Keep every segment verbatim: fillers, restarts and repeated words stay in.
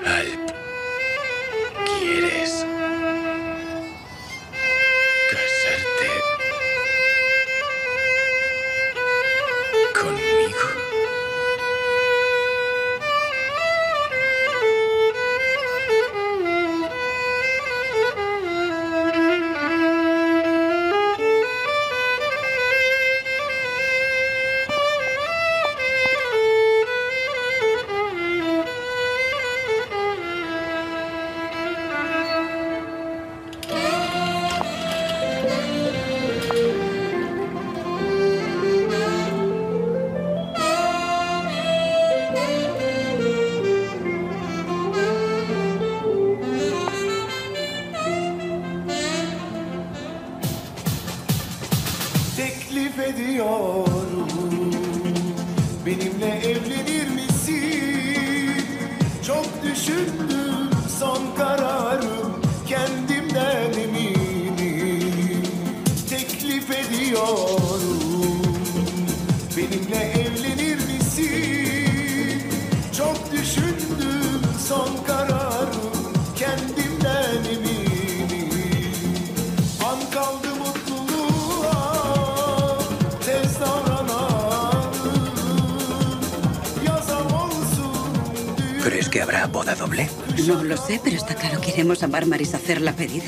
Alp, ¿quieres casarte conmigo? Teklif ediyorum, benimle evlenir misin? Çok düşündüm, son kararım kendimden eminim. Teklif ediyorum, benimle evlenir misin? Çok düşündüm, son kararım kendimden eminim. An kaldı ¿Crees que habrá boda doble? No lo sé, pero está claro que iremos a Marmaris a hacer la pedida.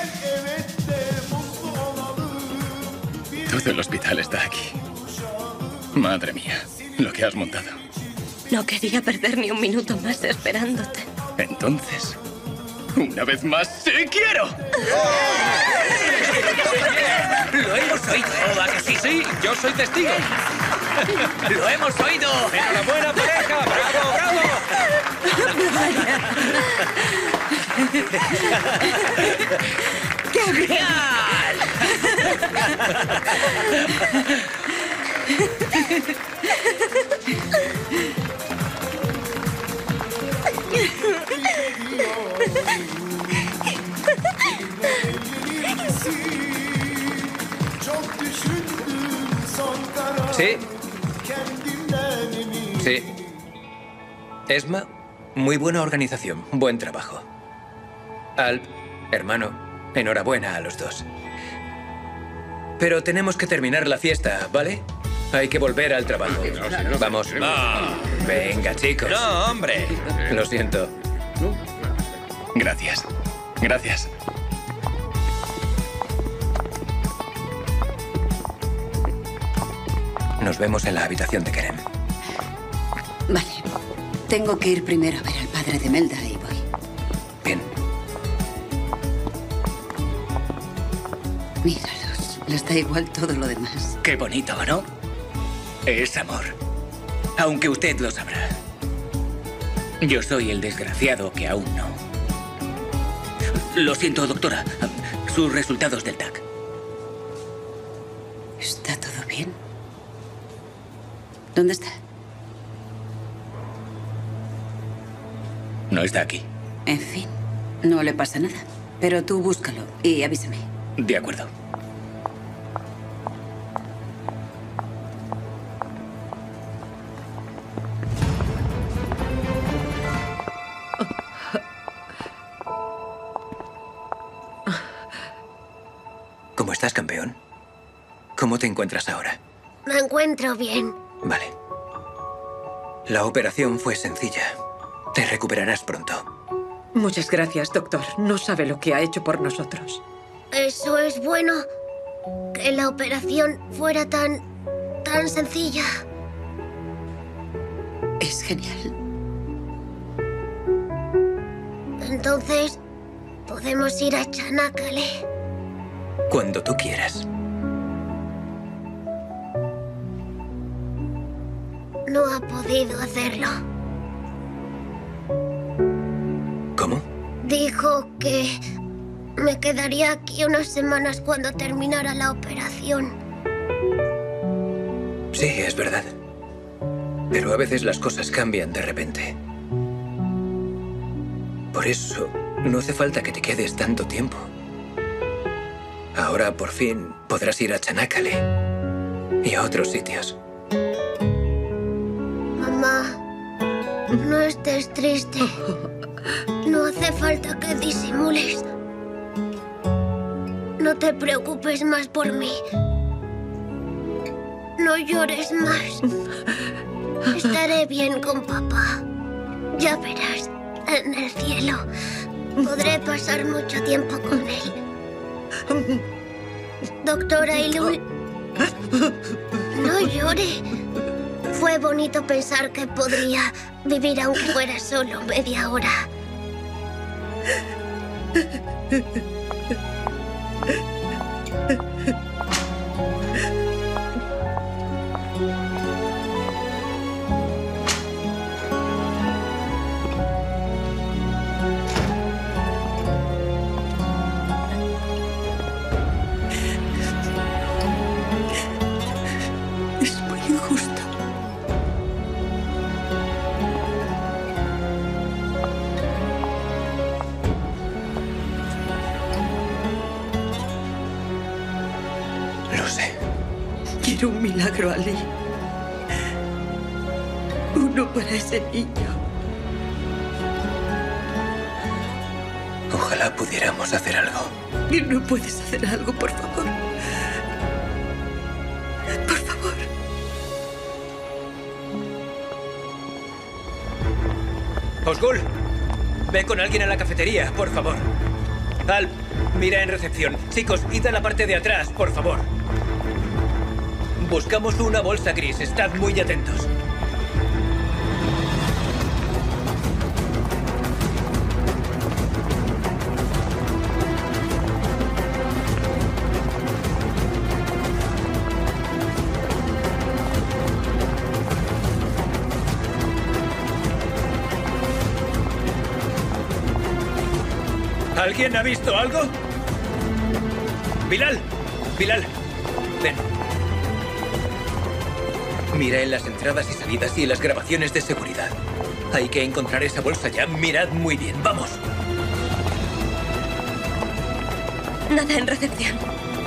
Todo el hospital está aquí. Madre mía, lo que has montado. No quería perder ni un minuto más esperándote. Entonces, una vez más, ¡sí quiero! ¡Lo hemos oído! ¿A que sí? Sí, yo soy testigo. ¡Lo hemos oído! ¡Enhorabuena, pareja! ¡Bravo, bravo! ¡Qué genial! Sí. Sí. Esma, muy buena organización, buen trabajo. Alp, hermano, enhorabuena a los dos. Pero tenemos que terminar la fiesta, ¿vale? Hay que volver al trabajo. Vamos. No. Venga, chicos. No, hombre. Lo siento. Gracias. Gracias. Nos vemos en la habitación de Kerem. Vale. Tengo que ir primero a ver al padre de Melda y voy. Bien. Míralos. Les da igual todo lo demás. Qué bonito, ¿no? Es amor. Aunque usted lo sabrá. Yo soy el desgraciado que aún no. Lo siento, doctora. Sus resultados del T A C. ¿Está todo bien? ¿Dónde está? No está aquí. En fin, no le pasa nada. Pero tú búscalo y avísame. De acuerdo. ¿Cómo estás, campeón? ¿Cómo te encuentras ahora? Me encuentro bien. Vale. La operación fue sencilla. Te recuperarás pronto. Muchas gracias, doctor. No sabe lo que ha hecho por nosotros. Eso es bueno. Que la operación fuera tan... tan sencilla. Es genial. Entonces, podemos ir a Çanakkale. Cuando tú quieras. No ha podido hacerlo. ¿Cómo? Dijo que me quedaría aquí unas semanas cuando terminara la operación. Sí, es verdad. Pero a veces las cosas cambian de repente. Por eso, no hace falta que te quedes tanto tiempo. Ahora, por fin, podrás ir a Çanakkale y a otros sitios. Mamá, no estés triste. No hace falta que disimules. No te preocupes más por mí. No llores más. Estaré bien con papá. Ya verás, en el cielo podré pasar mucho tiempo con él. Doctora Ailul, no llore. Fue bonito pensar que podría vivir aunque fuera solo media hora. Es muy injusto. Lo sé. Quiero un milagro, Ali. Uno para ese niño. Ojalá pudiéramos hacer algo. ¿Y no puedes hacer algo, por favor? Por favor. Osgul, ve con alguien a la cafetería, por favor. Alp, mira en recepción. Chicos, id a la parte de atrás, por favor. Buscamos una bolsa gris. Estad muy atentos. ¿Alguien ha visto algo? Bilal, Bilal, ven. Mira en las entradas y salidas y en las grabaciones de seguridad. Hay que encontrar esa bolsa ya. Mirad muy bien. ¡Vamos! Nada en recepción.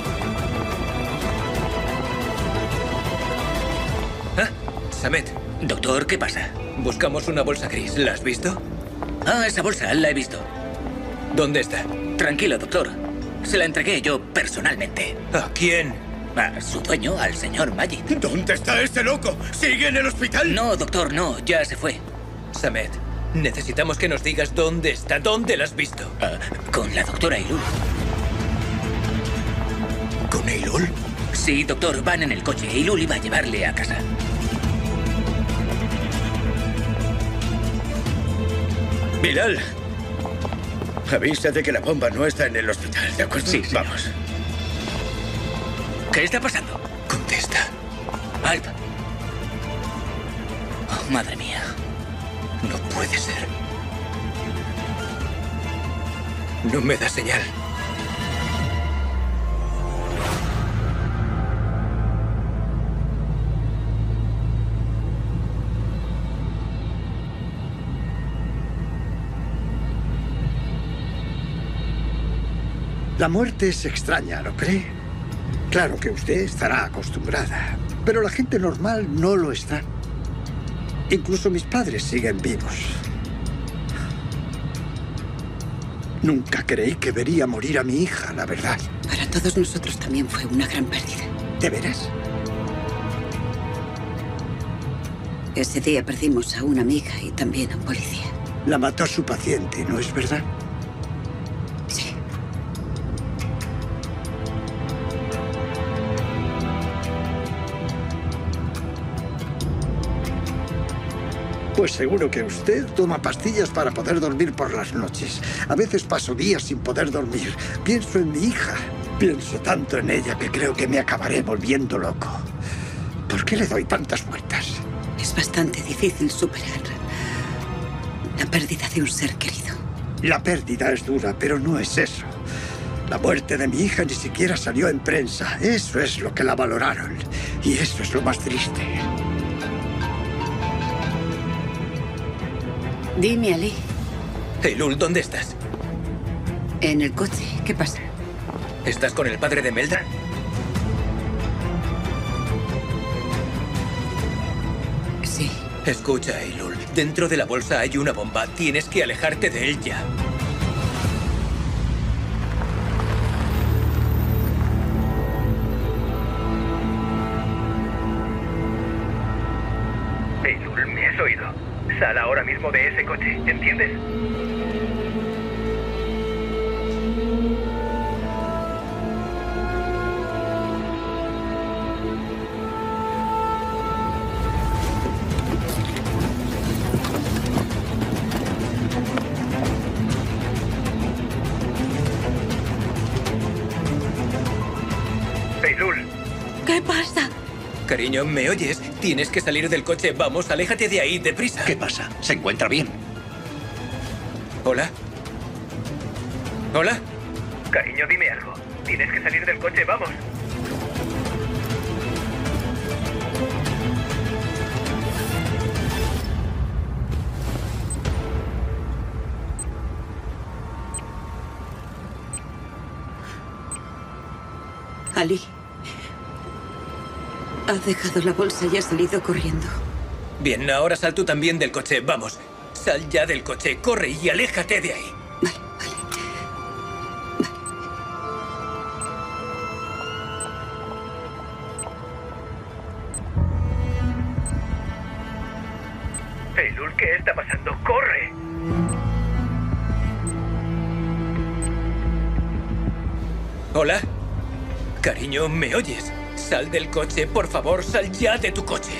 ¿Ah? Samet, Doctor, ¿qué pasa? buscamos una bolsa gris. ¿La has visto? Ah, esa bolsa, la he visto. ¿Dónde está? Tranquilo, doctor. Se la entregué yo personalmente. ¿A quién? A su dueño, al señor Majid. ¿Dónde está ese loco? ¿Sigue en el hospital? No, doctor, no. Ya se fue. Samet, necesitamos que nos digas dónde está. ¿Dónde la has visto? Ah, con la doctora Ailul. ¿Con Ailul? Sí, doctor, van en el coche. Ailul iba a llevarle a casa. Bilal, avisa de que la bomba no está en el hospital, ¿de acuerdo? Sí, señor. Vamos. ¿Qué está pasando? Contesta. Alp. Oh, madre mía. No puede ser. No me da señal. La muerte es extraña, ¿no cree? Claro que usted estará acostumbrada, pero la gente normal no lo está. Incluso mis padres siguen vivos. Nunca creí que vería morir a mi hija, la verdad. Para todos nosotros también fue una gran pérdida. ¿De veras? Ese día perdimos a una amiga y también a un policía. La mató su paciente, ¿no es verdad? Sí. Pues seguro que usted toma pastillas para poder dormir por las noches. A veces paso días sin poder dormir. Pienso en mi hija. Pienso tanto en ella que creo que me acabaré volviendo loco. ¿Por qué le doy tantas vueltas? Es bastante difícil superar la pérdida de un ser querido. La pérdida es dura, pero no es eso. La muerte de mi hija ni siquiera salió en prensa. Eso es lo que la valoraron. Y eso es lo más triste. Dime, Ali. Ailul, ¿dónde estás? En el coche. ¿Qué pasa? ¿Estás con el padre de Meldra? Sí. Escucha, Ailul. Dentro de la bolsa hay una bomba. Tienes que alejarte de él ya. Eilul, ¿me has oído? Sal ahora mismo de ese coche, ¿entiendes? Eilul. ¿Qué pasa? Cariño, ¿me oyes? Tienes que salir del coche. Vamos, aléjate de ahí, deprisa. ¿Qué pasa? ¿Se encuentra bien? ¿Hola? ¿Hola? Cariño, dime algo. Tienes que salir del coche, vamos. Ali. Ha dejado la bolsa y ha salido corriendo. Bien, ahora sal tú también del coche. Vamos, sal ya del coche. Corre y aléjate de ahí. Vale, vale. Vale. Eilul, ¿qué está pasando? ¡Corre! ¿Hola? Cariño, ¿me oyes? Sal del coche, por favor, sal ya de tu coche.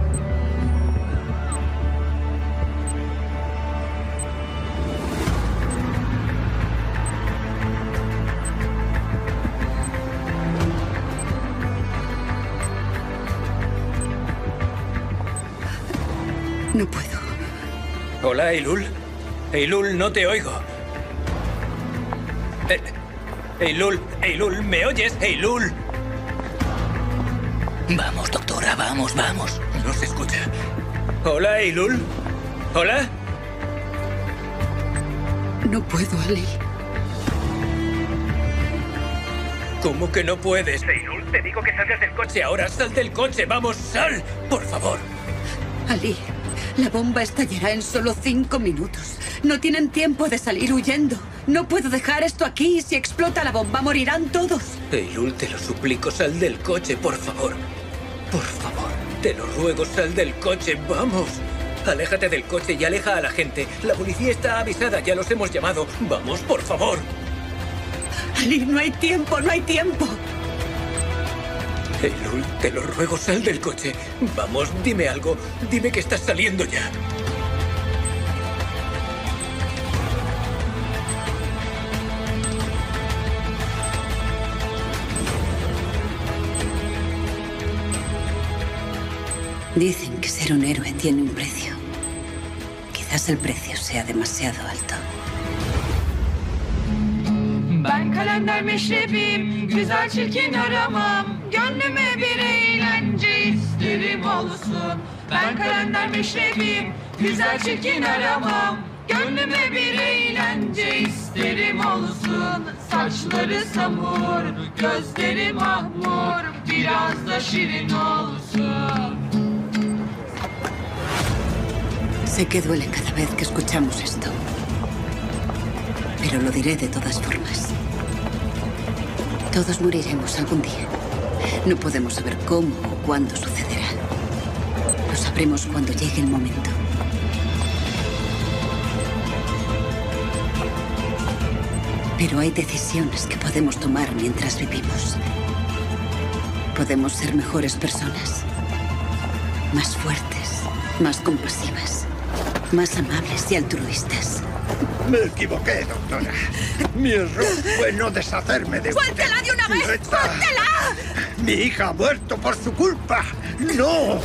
No puedo. Hola, Eilul. Eilul, no te oigo. Eh, Eilul, Eilul, ¿me oyes? Eilul. Vamos, doctora, vamos, vamos. No se escucha. Hola, Eilul. ¿Hola? No puedo, Ali. ¿Cómo que no puedes? Eilul, te digo que salgas del coche. Ahora sal del coche, vamos, sal, por favor. Ali, la bomba estallará en solo cinco minutos. No tienen tiempo de salir huyendo. No puedo dejar esto aquí. Si explota la bomba, morirán todos. Eilul, te lo suplico, sal del coche, por favor. Por favor, te lo ruego, sal del coche, vamos. Aléjate del coche y aleja a la gente. La policía está avisada, ya los hemos llamado. Vamos, por favor. Ali, no hay tiempo, no hay tiempo. Eilul, te lo ruego, sal del coche. Vamos, dime algo. Dime que estás saliendo ya. Dicen que ser un héroe tiene un precio. Quizás el precio sea demasiado alto. Ben kalender meşrebim, güzel çirkin aramam. Gönlüme bir eğlence isterim olsun. Ben kalender meşrebim, güzel çirkin aramam. Gönlüme bir eğlence isterim olsun. Saçları samur, gözleri mahmur, biraz da şirin olsun. Sé que duele cada vez que escuchamos esto, pero lo diré de todas formas. Todos moriremos algún día. No podemos saber cómo o cuándo sucederá. Lo sabremos cuando llegue el momento. Pero hay decisiones que podemos tomar mientras vivimos. Podemos ser mejores personas, más fuertes, más compasivas, más amables y altruistas. Me equivoqué, doctora. Mi error fue no deshacerme de usted. ¡Suéltela de una vez! ¡Suelta! ¡Suéltela! Mi hija ha muerto por su culpa. ¡No!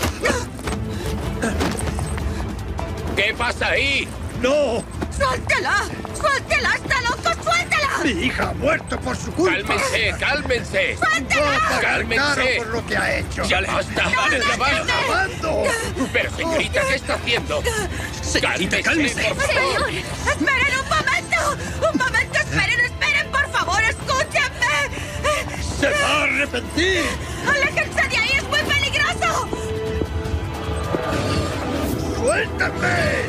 ¿Qué pasa ahí? ¡No! ¡Suéltela! ¡Suéltela! ¡Está loco! ¡Suéltela! Mi hija ha muerto por su culpa. ¡Cálmense, cálmense! ¡No va a pagar ¡Cálmense! caro por lo que ha hecho! ¡Ya le basta! ¡Paren la mano! ¡Acabando! Pero, señorita, ¿qué está haciendo? Señorita, cálmese. por favor. ¡Señor! ¡Esperen un momento! ¡Un momento! ¡Esperen, esperen! ¡Por favor, escúchenme! ¡Se va a arrepentir! ¡Aléjense de ahí! ¡Es muy peligroso! ¡Suéltame!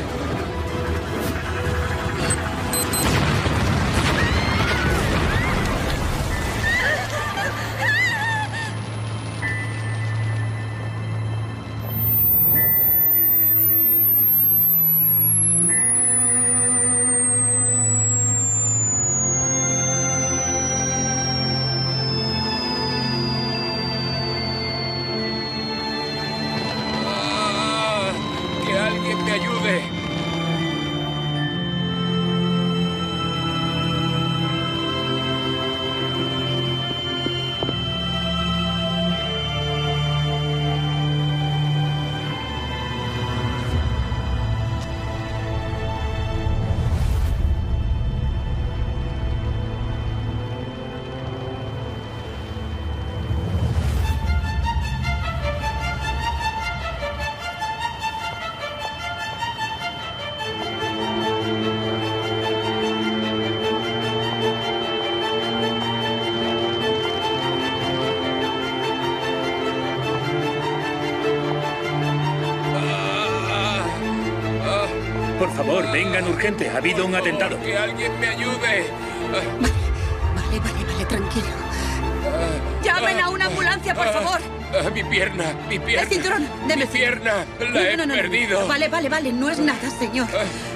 Por favor, vengan urgente. Ha habido un atentado. ¡Que alguien me ayude! Vale, vale, vale, tranquilo. ¡Llamen a una ambulancia, por favor! Ah, mi pierna, mi pierna. El cinturón, deme. Mi pierna, la No, he no, no, no. perdido. Vale, vale, vale, no es nada, señor.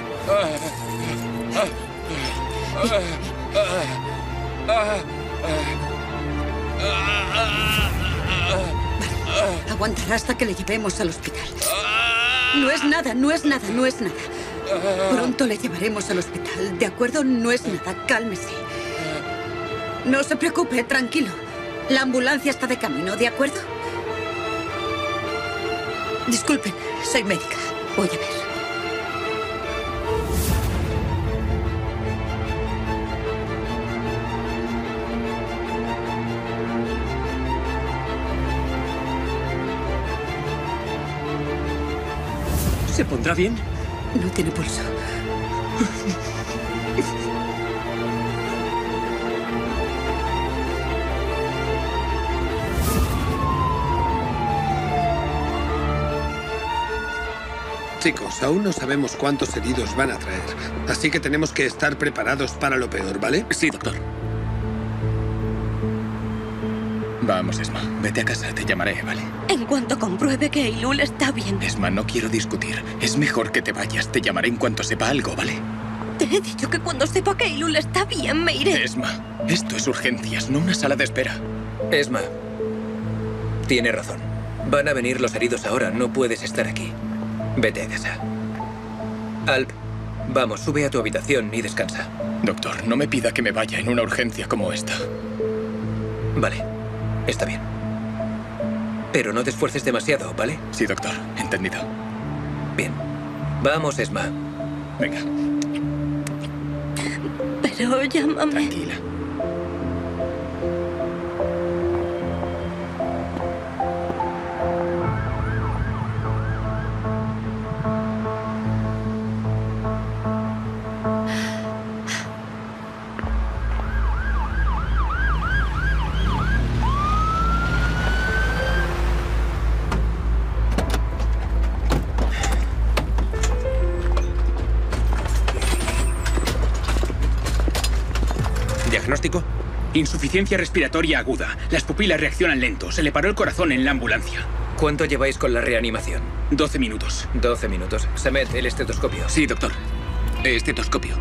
Vale, aguantará hasta que le llevemos al hospital. No es nada, no es nada, no es nada. Pronto le llevaremos al hospital, ¿de acuerdo? No es nada, cálmese. No se preocupe, tranquilo. La ambulancia está de camino, ¿de acuerdo? Disculpen, soy médica. Voy a ver. ¿Se pondrá bien? No tiene pulso. Chicos, aún no sabemos cuántos heridos van a traer, así que tenemos que estar preparados para lo peor, ¿vale? Sí, doctor. Vamos, Esma. Vete a casa, te llamaré, ¿vale? En cuanto compruebe que Eilul está bien. Esma, no quiero discutir. Es mejor que te vayas. Te llamaré en cuanto sepa algo, ¿vale? Te he dicho que cuando sepa que Eilul está bien, me iré. Esma, esto es urgencias, no una sala de espera. Esma, tiene razón. Van a venir los heridos ahora. No puedes estar aquí. Vete a casa. Alp, vamos, sube a tu habitación y descansa. Doctor, no me pida que me vaya en una urgencia como esta. Vale, está bien. Pero no te esfuerces demasiado, ¿vale? Sí, doctor, entendido. Bien. Vamos, Esma. Venga. Pero llámame. Tranquila. ¿Diagnóstico? Insuficiencia respiratoria aguda. Las pupilas reaccionan lento. Se le paró el corazón en la ambulancia. ¿Cuánto lleváis con la reanimación? Doce minutos. Doce minutos. Samet, el estetoscopio. Sí, doctor. Estetoscopio.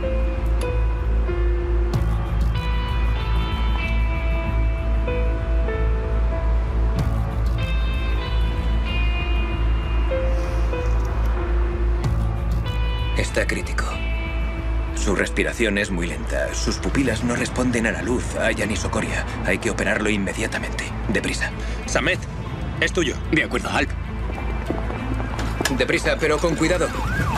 Está crítico. Su respiración es muy lenta. Sus pupilas no responden a la luz, haya ni socoria. Hay que operarlo inmediatamente. Deprisa. Samet, es tuyo. De acuerdo, Alp. Deprisa, pero con cuidado.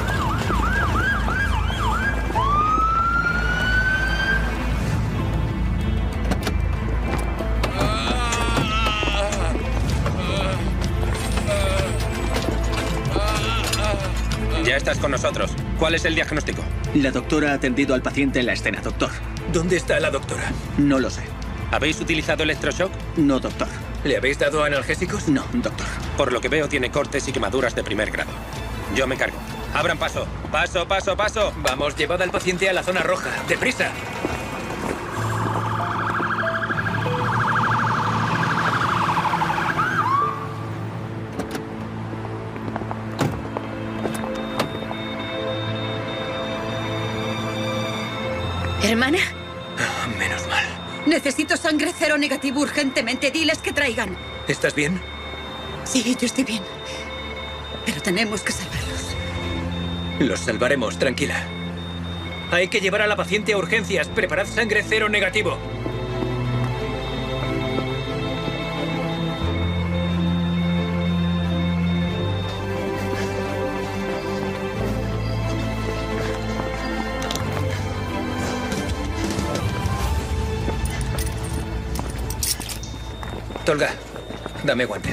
Ya estás con nosotros. ¿Cuál es el diagnóstico? La doctora ha atendido al paciente en la escena, doctor. ¿Dónde está la doctora? No lo sé. ¿Habéis utilizado electroshock? No, doctor. ¿Le habéis dado analgésicos? No, doctor. Por lo que veo, tiene cortes y quemaduras de primer grado. Yo me cargo. Abran paso. Paso, paso, paso. Vamos, llevad al paciente a la zona roja. ¡Deprisa! ¿Hermana? Oh, menos mal. Necesito sangre cero negativo urgentemente. Diles que traigan. ¿Estás bien? Sí, yo estoy bien. Pero tenemos que salvarlos. Los salvaremos, tranquila. Hay que llevar a la paciente a urgencias. Preparad sangre cero negativo. Tolga, dame guantes.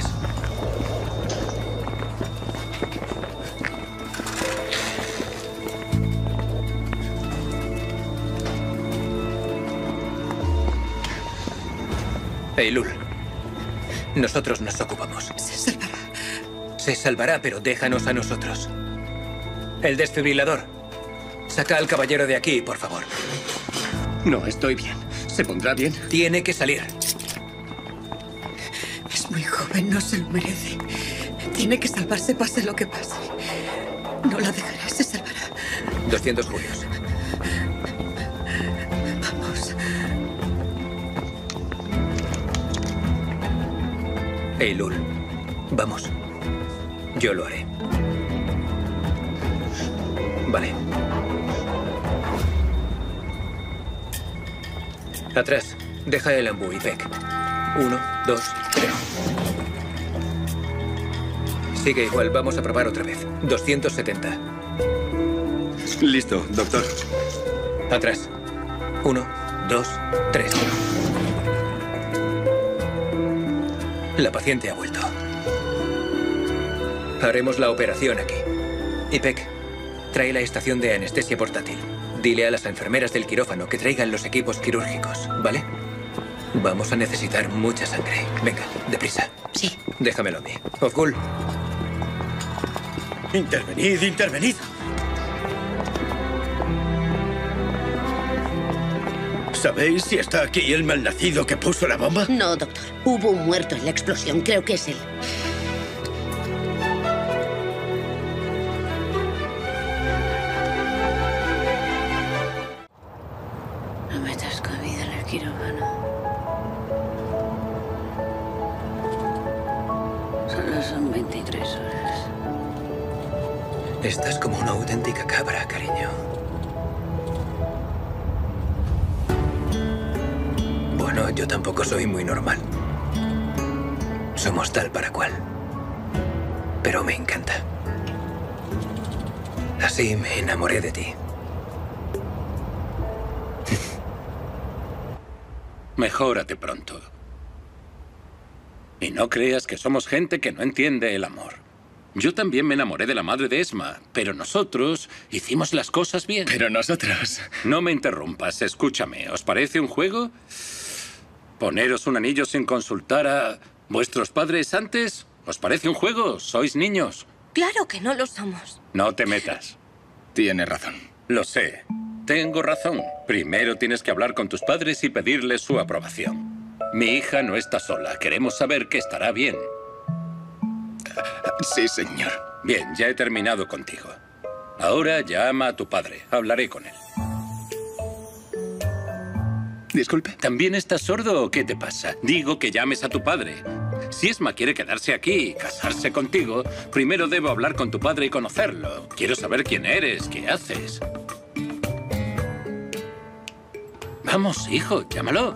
Eylul, nosotros nos ocupamos. Se salvará. Se salvará, pero déjanos a nosotros. El desfibrilador. Saca al caballero de aquí, por favor. No, estoy bien. ¿Se pondrá bien? Tiene que salir. Es muy joven, no se lo merece. Tiene que salvarse, pase lo que pase. No la dejaré, se salvará. doscientos julios. Vamos. Eylul, vamos. Yo lo haré. Vale. Atrás. Deja el ambú y Peck. Uno, dos, tres. Sigue igual. Vamos a probar otra vez. doscientos setenta. Listo, doctor. Atrás. Uno, dos, tres. La paciente ha vuelto. Haremos la operación aquí. Y Peck, trae la estación de anestesia portátil. Dile a las enfermeras del quirófano que traigan los equipos quirúrgicos, ¿vale? Vamos a necesitar mucha sangre. Venga, deprisa. Sí. Déjamelo a mí. Ofgul. Intervenid, intervenid. ¿Sabéis si está aquí el malnacido que puso la bomba? No, doctor. Hubo un muerto en la explosión. Creo que es él. No metas comida en el quirófano. Solo son veintitrés horas. Estás como una auténtica cabra, cariño. Bueno, yo tampoco soy muy normal. Somos tal para cual. Pero me encanta. Así me enamoré de ti. Mejórate pronto. Y no creas que somos gente que no entiende el amor. Yo también me enamoré de la madre de Esma, pero nosotros hicimos las cosas bien. Pero nosotros... No me interrumpas, escúchame. ¿Os parece un juego? ¿Poneros un anillo sin consultar a vuestros padres antes? ¿Os parece un juego? ¿Sois niños? Claro que no lo somos. No te metas. Tiene razón. Lo sé. Tengo razón. Primero tienes que hablar con tus padres y pedirles su aprobación. Mi hija no está sola. Queremos saber que estará bien. Sí, señor. Bien, ya he terminado contigo. Ahora llama a tu padre. Hablaré con él. Disculpe. ¿También estás sordo o qué te pasa? Digo que llames a tu padre. Si Esma quiere quedarse aquí y casarse contigo, primero debo hablar con tu padre y conocerlo. Quiero saber quién eres, qué haces. Vamos, hijo, llámalo.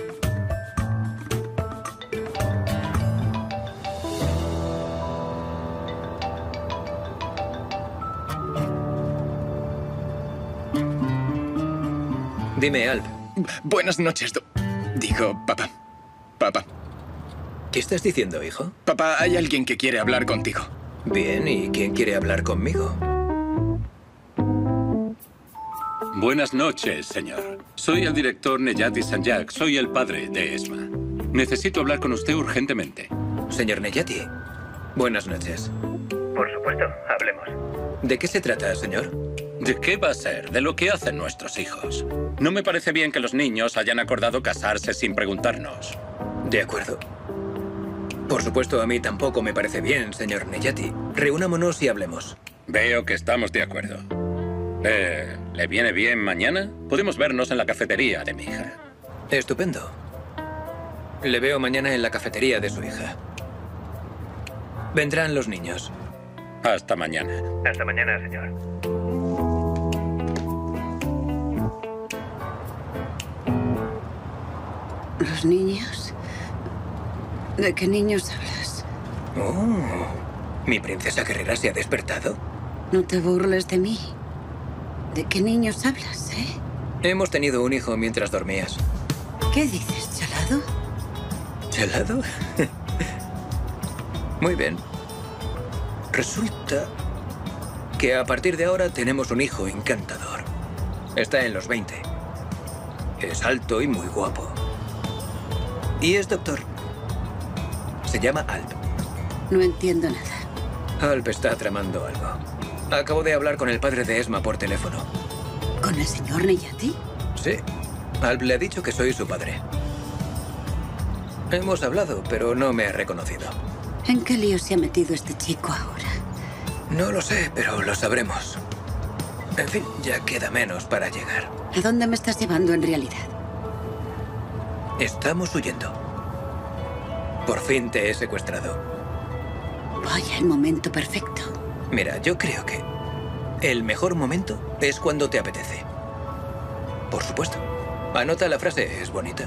Dime, Alp. Buenas noches, do... Digo, papá. Papá. ¿Qué estás diciendo, hijo? Papá, hay alguien que quiere hablar contigo. Bien, ¿y quién quiere hablar conmigo? Buenas noches, señor. Soy el director Neyati Sanjak. Soy el padre de Esma. Necesito hablar con usted urgentemente. Señor Neyati, buenas noches. Por supuesto, hablemos. ¿De qué se trata, señor? ¿De qué va a ser? De lo que hacen nuestros hijos. No me parece bien que los niños hayan acordado casarse sin preguntarnos. De acuerdo. Por supuesto, a mí tampoco me parece bien, señor Neyati. Reunámonos y hablemos. Veo que estamos de acuerdo. Eh, ¿Le viene bien mañana? Podemos vernos en la cafetería de mi hija. Estupendo. Le veo mañana en la cafetería de su hija. Vendrán los niños. Hasta mañana. Hasta mañana, señor. ¿Los niños? ¿De qué niños hablas? Oh, ¿mi princesa guerrera se ha despertado? No te burles de mí. ¿De qué niños hablas, eh? Hemos tenido un hijo mientras dormías. ¿Qué dices, chalado? ¿Chalado? Muy bien. Resulta que a partir de ahora tenemos un hijo encantador. Está en los veinte. Es alto y muy guapo. Y es doctor. Se llama Alp. No entiendo nada. Alp está tramando algo. Acabo de hablar con el padre de Esma por teléfono. ¿Con el señor Neyati? Sí. Alp le ha dicho que soy su padre. Hemos hablado, pero no me ha reconocido. ¿En qué lío se ha metido este chico ahora? No lo sé, pero lo sabremos. En fin, ya queda menos para llegar. ¿A dónde me estás llevando en realidad? Estamos huyendo. Por fin te he secuestrado. Vaya, el momento perfecto. Mira, yo creo que el mejor momento es cuando te apetece. Por supuesto. Anota la frase, es bonita.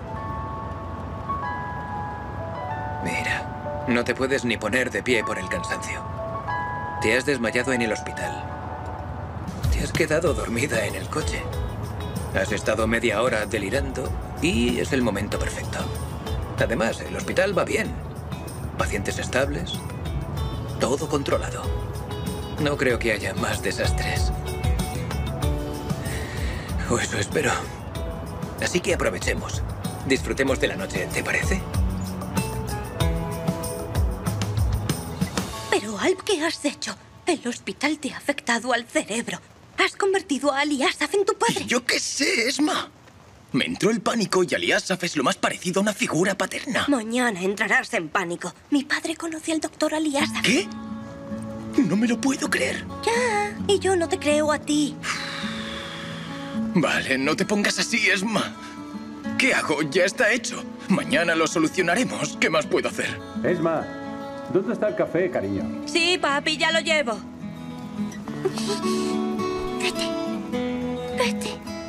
Mira, no te puedes ni poner de pie por el cansancio. Te has desmayado en el hospital. Te has quedado dormida en el coche. Has estado media hora delirando y es el momento perfecto. Además, el hospital va bien. Pacientes estables. Todo controlado. No creo que haya más desastres. O eso espero. Así que aprovechemos. Disfrutemos de la noche, ¿te parece? Pero, Alp, ¿qué has hecho? El hospital te ha afectado al cerebro. Has convertido a Ali Asaf en tu padre. Yo qué sé, Esma. Me entró el pánico y Ali Asaf es lo más parecido a una figura paterna. Mañana entrarás en pánico. Mi padre conoce al doctor Ali Asaf. ¿Qué? No me lo puedo creer. Ya, y yo no te creo a ti. Vale, no te pongas así, Esma. ¿Qué hago? Ya está hecho. Mañana lo solucionaremos. ¿Qué más puedo hacer? Esma, ¿dónde está el café, cariño? Sí, papi, ya lo llevo. Vete. Vete.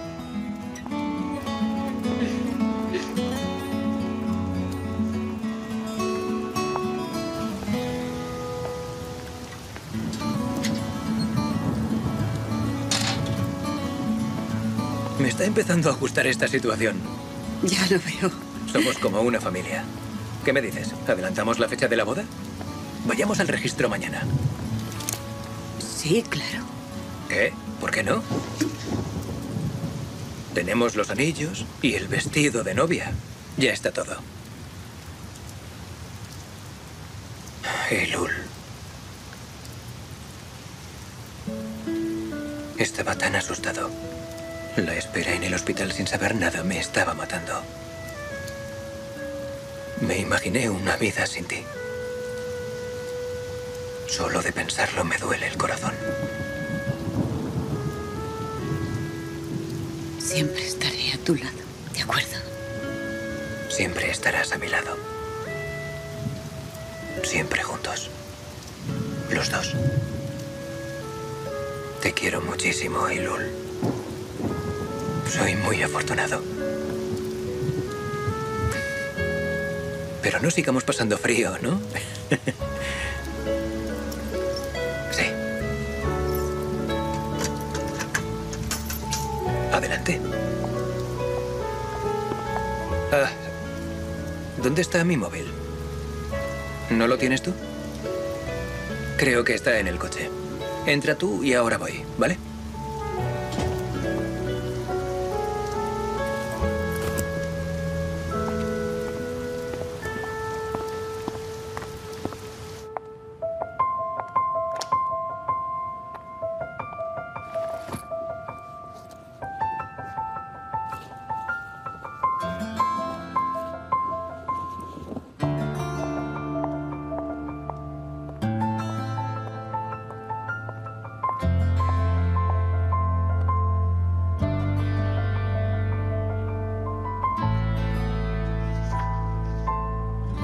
Me está empezando a gustar esta situación. Ya lo veo. Somos como una familia. ¿Qué me dices? ¿Adelantamos la fecha de la boda? Vayamos al registro mañana. Sí, claro. ¿Qué? ¿Por qué no? Tenemos los anillos y el vestido de novia. Ya está todo. Elul. Estaba tan asustado. La espera en el hospital sin saber nada me estaba matando. Me imaginé una vida sin ti. Solo de pensarlo me duele el corazón. Siempre estaré a tu lado, ¿de acuerdo? Siempre estarás a mi lado. Siempre juntos. Los dos. Te quiero muchísimo, Elul. Soy muy afortunado. Pero no sigamos pasando frío, ¿no? Sí. Adelante. Ah, ¿dónde está mi móvil? ¿No lo tienes tú? Creo que está en el coche. Entra tú y ahora voy, ¿vale?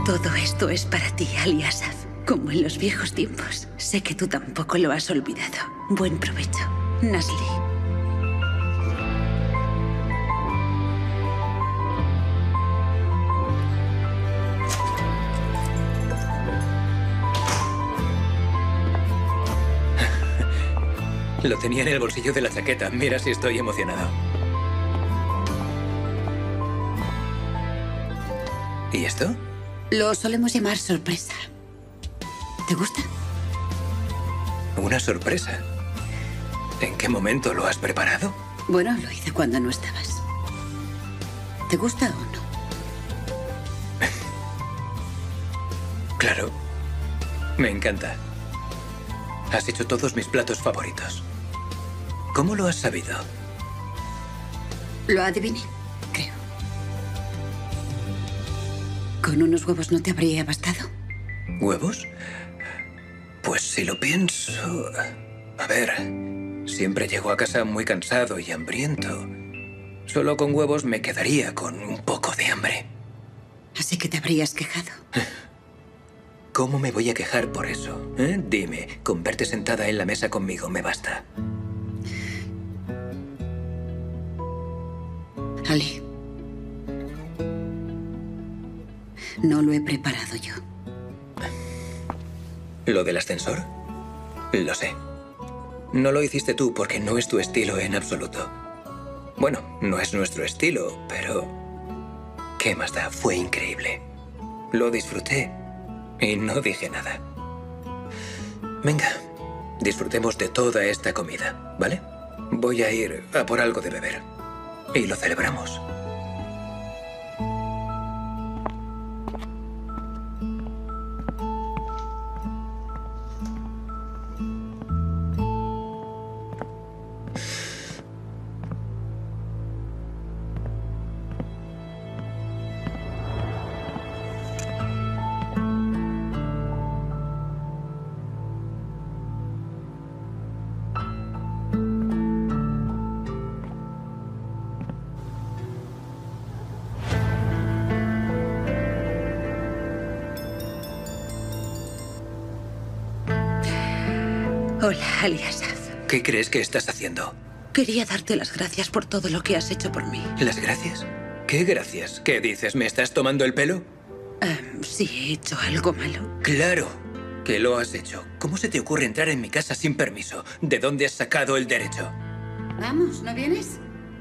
Todo esto es para ti, Ali Asaf, como en los viejos tiempos. Sé que tú tampoco lo has olvidado. Buen provecho, Nasli. Lo tenía en el bolsillo de la chaqueta. Mira si estoy emocionado. ¿Y esto? Lo solemos llamar sorpresa. ¿Te gusta? ¿Una sorpresa? ¿En qué momento lo has preparado? Bueno, lo hice cuando no estabas. ¿Te gusta o no? Claro. Me encanta. Has hecho todos mis platos favoritos. ¿Cómo lo has sabido? Lo adiviné, creo. ¿Con unos huevos no te habría bastado? ¿Huevos? Pues si lo pienso... A ver, siempre llego a casa muy cansado y hambriento. Solo con huevos me quedaría con un poco de hambre. Así que te habrías quejado. ¿Cómo me voy a quejar por eso? ¿Eh? Dime, con verte sentada en la mesa conmigo me basta. Ali. No lo he preparado yo. ¿Lo del ascensor? Lo sé. No lo hiciste tú porque no es tu estilo en absoluto. Bueno, no es nuestro estilo, pero... ¿qué más da? Fue increíble. Lo disfruté y no dije nada. Venga, disfrutemos de toda esta comida, ¿vale? Voy a ir a por algo de beber. Y lo celebramos. Hola, Ali Asaf. ¿Qué crees que estás haciendo? Quería darte las gracias por todo lo que has hecho por mí. ¿Las gracias? ¿Qué gracias? ¿Qué dices? ¿Me estás tomando el pelo? Um, sí, he hecho algo malo. Claro que lo has hecho. ¿Cómo se te ocurre entrar en mi casa sin permiso? ¿De dónde has sacado el derecho? Vamos, ¿no vienes?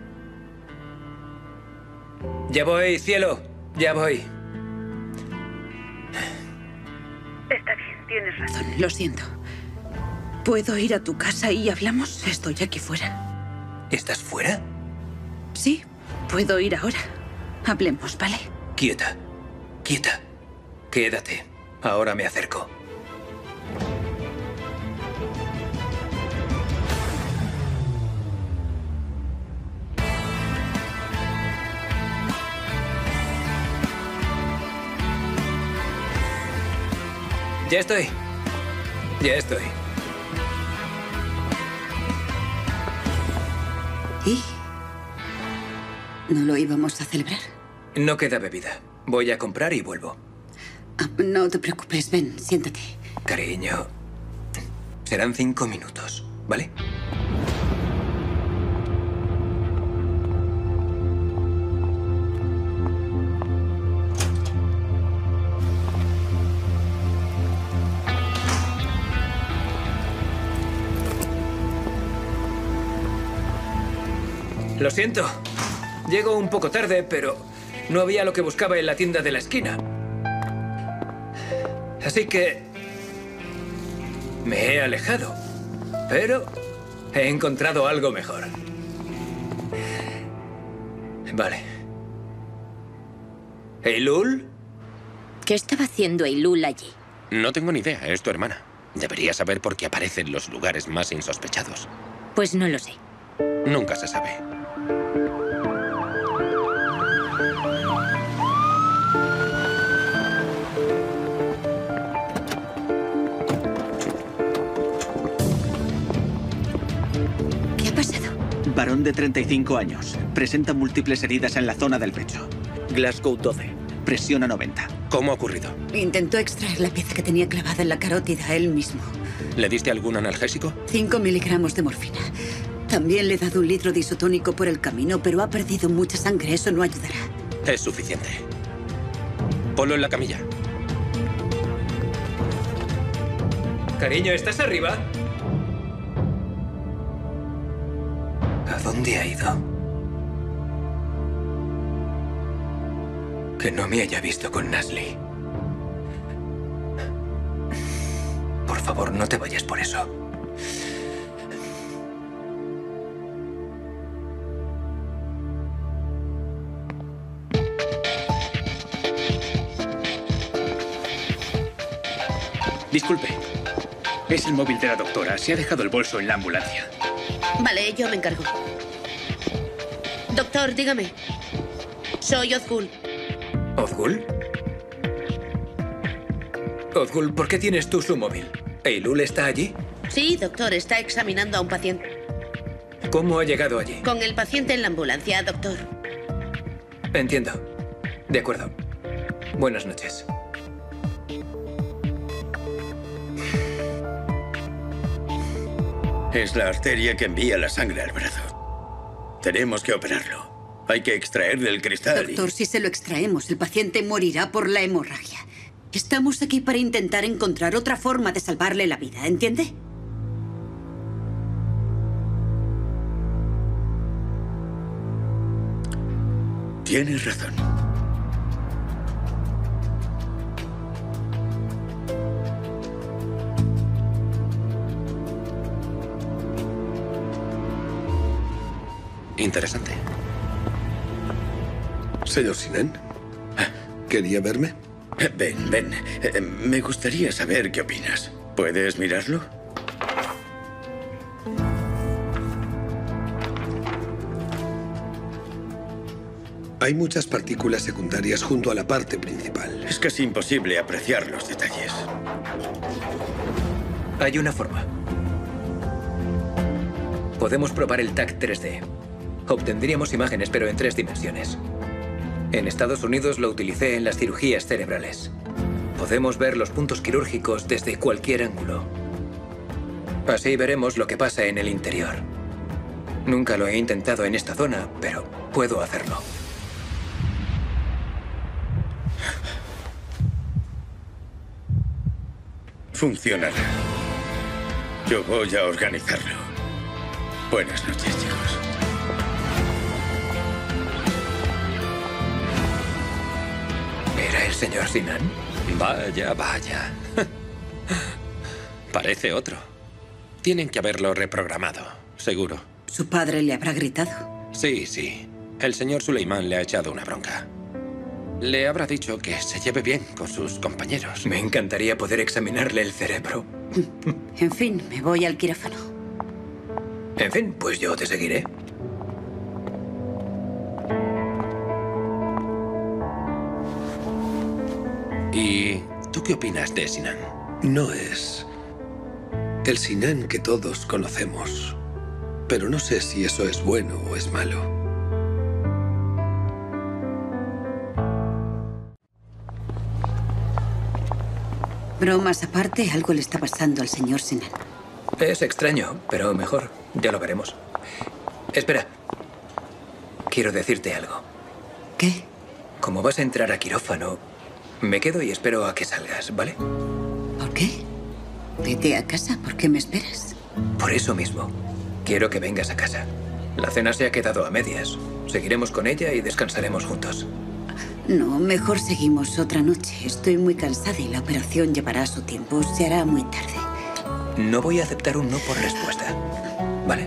Ya voy, cielo. Ya voy. Está bien, tienes razón. Lo siento. ¿Puedo ir a tu casa y hablamos? Estoy aquí fuera. ¿Estás fuera? Sí, puedo ir ahora. Hablemos, ¿vale? Quieta. Quieta. Quédate. Ahora me acerco. Ya estoy. Ya estoy. ¿Y? ¿No lo íbamos a celebrar? No queda bebida. Voy a comprar y vuelvo. Ah, no te preocupes, ven, siéntate. Cariño, serán cinco minutos, ¿vale? Lo siento. Llego un poco tarde, pero no había lo que buscaba en la tienda de la esquina. Así que me he alejado, pero he encontrado algo mejor. Vale. ¿Eilul? ¿Qué estaba haciendo Eilul allí? No tengo ni idea, es tu hermana. Debería saber por qué aparece en los lugares más insospechados. Pues no lo sé. Nunca se sabe. ¿Qué ha pasado? Varón de treinta y cinco años. Presenta múltiples heridas en la zona del pecho. Glasgow doce. Presión a noventa. ¿Cómo ha ocurrido? Intentó extraer la pieza que tenía clavada en la carótida él mismo. ¿Le diste algún analgésico? Cinco miligramos de morfina. También le he dado un litro de isotónico por el camino, pero ha perdido mucha sangre. Eso no ayudará. Es suficiente. Ponlo en la camilla. Cariño, ¿estás arriba? ¿A dónde ha ido? Que no me haya visto con Nasli. Por favor, no te vayas por eso. Disculpe. Es el móvil de la doctora. Se ha dejado el bolso en la ambulancia. Vale, yo me encargo. Doctor, dígame. Soy Ozgul. ¿Ozgul? Ozgul, ¿por qué tienes tú su móvil? ¿Eilul está allí? Sí, doctor, está examinando a un paciente. ¿Cómo ha llegado allí? Con el paciente en la ambulancia, doctor. Entiendo. De acuerdo. Buenas noches. Es la arteria que envía la sangre al brazo. Tenemos que operarlo. Hay que extraerle el cristal. Doctor, si se lo extraemos, el paciente morirá por la hemorragia. Estamos aquí para intentar encontrar otra forma de salvarle la vida, ¿entiende? Tienes razón. Interesante. Señor Sinan, ¿quería verme? Ven, ven. Eh, Me gustaría saber qué opinas. ¿Puedes mirarlo? Hay muchas partículas secundarias junto a la parte principal. Es casi imposible apreciar los detalles. Hay una forma. Podemos probar el T A C tres D. Obtendríamos imágenes, pero en tres dimensiones. En Estados Unidos lo utilicé en las cirugías cerebrales. Podemos ver los puntos quirúrgicos desde cualquier ángulo. Así veremos lo que pasa en el interior. Nunca lo he intentado en esta zona, pero puedo hacerlo. Funcionará. Yo voy a organizarlo. Buenas noches, chicos. ¿Era el señor Sinan? Vaya, vaya. Parece otro. Tienen que haberlo reprogramado, seguro. ¿Su padre le habrá gritado? Sí, sí. El señor Suleimán le ha echado una bronca. Le habrá dicho que se lleve bien con sus compañeros. Me encantaría poder examinarle el cerebro. En fin, me voy al quirófano. En fin, pues yo te seguiré. ¿Y tú qué opinas de Sinan? No es el Sinan que todos conocemos. Pero no sé si eso es bueno o es malo. Bromas aparte, algo le está pasando al señor Sinan. Es extraño, pero mejor. Ya lo veremos. Espera. Quiero decirte algo. ¿Qué? Como vas a entrar a quirófano, me quedo y espero a que salgas, ¿vale? ¿Por qué? Vete a casa. ¿Por qué me esperas? Por eso mismo. Quiero que vengas a casa. La cena se ha quedado a medias. Seguiremos con ella y descansaremos juntos. No, mejor seguimos otra noche. Estoy muy cansada y la operación llevará su tiempo. Se hará muy tarde. No voy a aceptar un no por respuesta, ¿vale?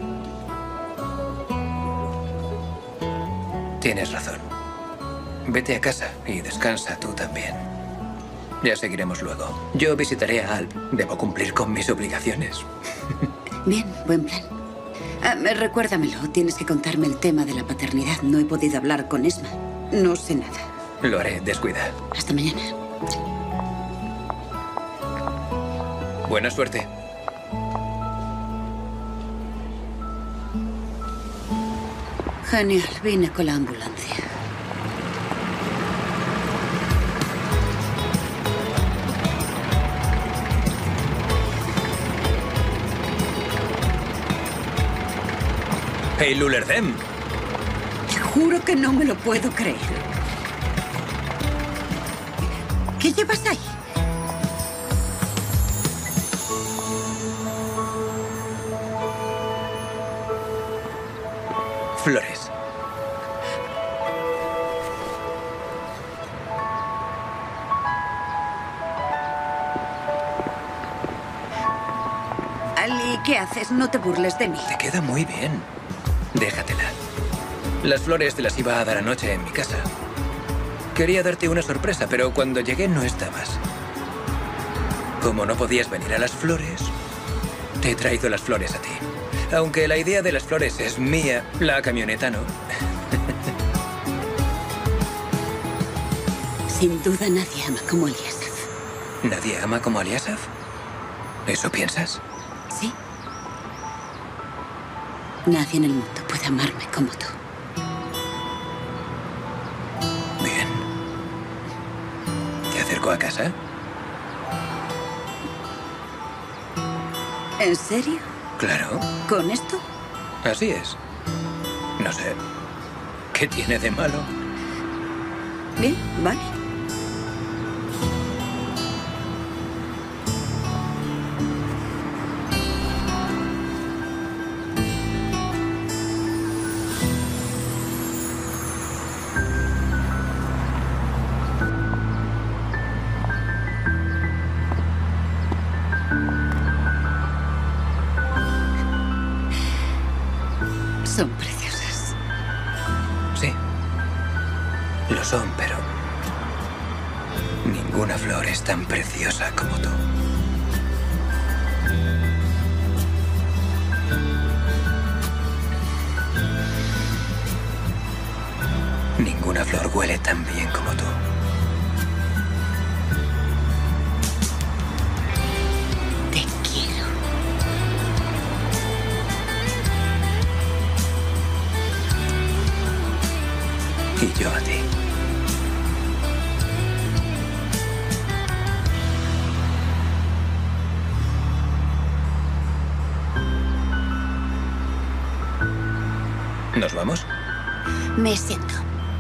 Tienes razón. Vete a casa y descansa tú también. Ya seguiremos luego. Yo visitaré a Alp. Debo cumplir con mis obligaciones. Bien, buen plan. Ah, recuérdamelo. Tienes que contarme el tema de la paternidad. No he podido hablar con Esma. No sé nada. Lo haré, descuida. Hasta mañana. Buena suerte. Genial, vine con la ambulancia. Eylul Erdem. Juro que no me lo puedo creer. ¿Qué llevas ahí? Flores. Ali, ¿qué haces? No te burles de mí. Te queda muy bien. Déjatela. Las flores te las iba a dar anoche en mi casa. Quería darte una sorpresa, pero cuando llegué no estabas. Como no podías venir a las flores, te he traído las flores a ti. Aunque la idea de las flores es mía, la camioneta no. Sin duda nadie ama como Eliasaf. ¿Nadie ama como Eliasaf? ¿Eso piensas? Sí. Nadie en el mundo puede amarme como tú. Bien. ¿Te acerco a casa? ¿En serio? Claro. ¿Con esto? Así es. No sé. ¿Qué tiene de malo? Bien, vale. Son preciosas. Sí. Lo son, pero ninguna flor es tan preciosa como tú. Ninguna flor huele tan bien como tú. Te quiero. Y yo a ti. ¿Nos vamos? Me siento.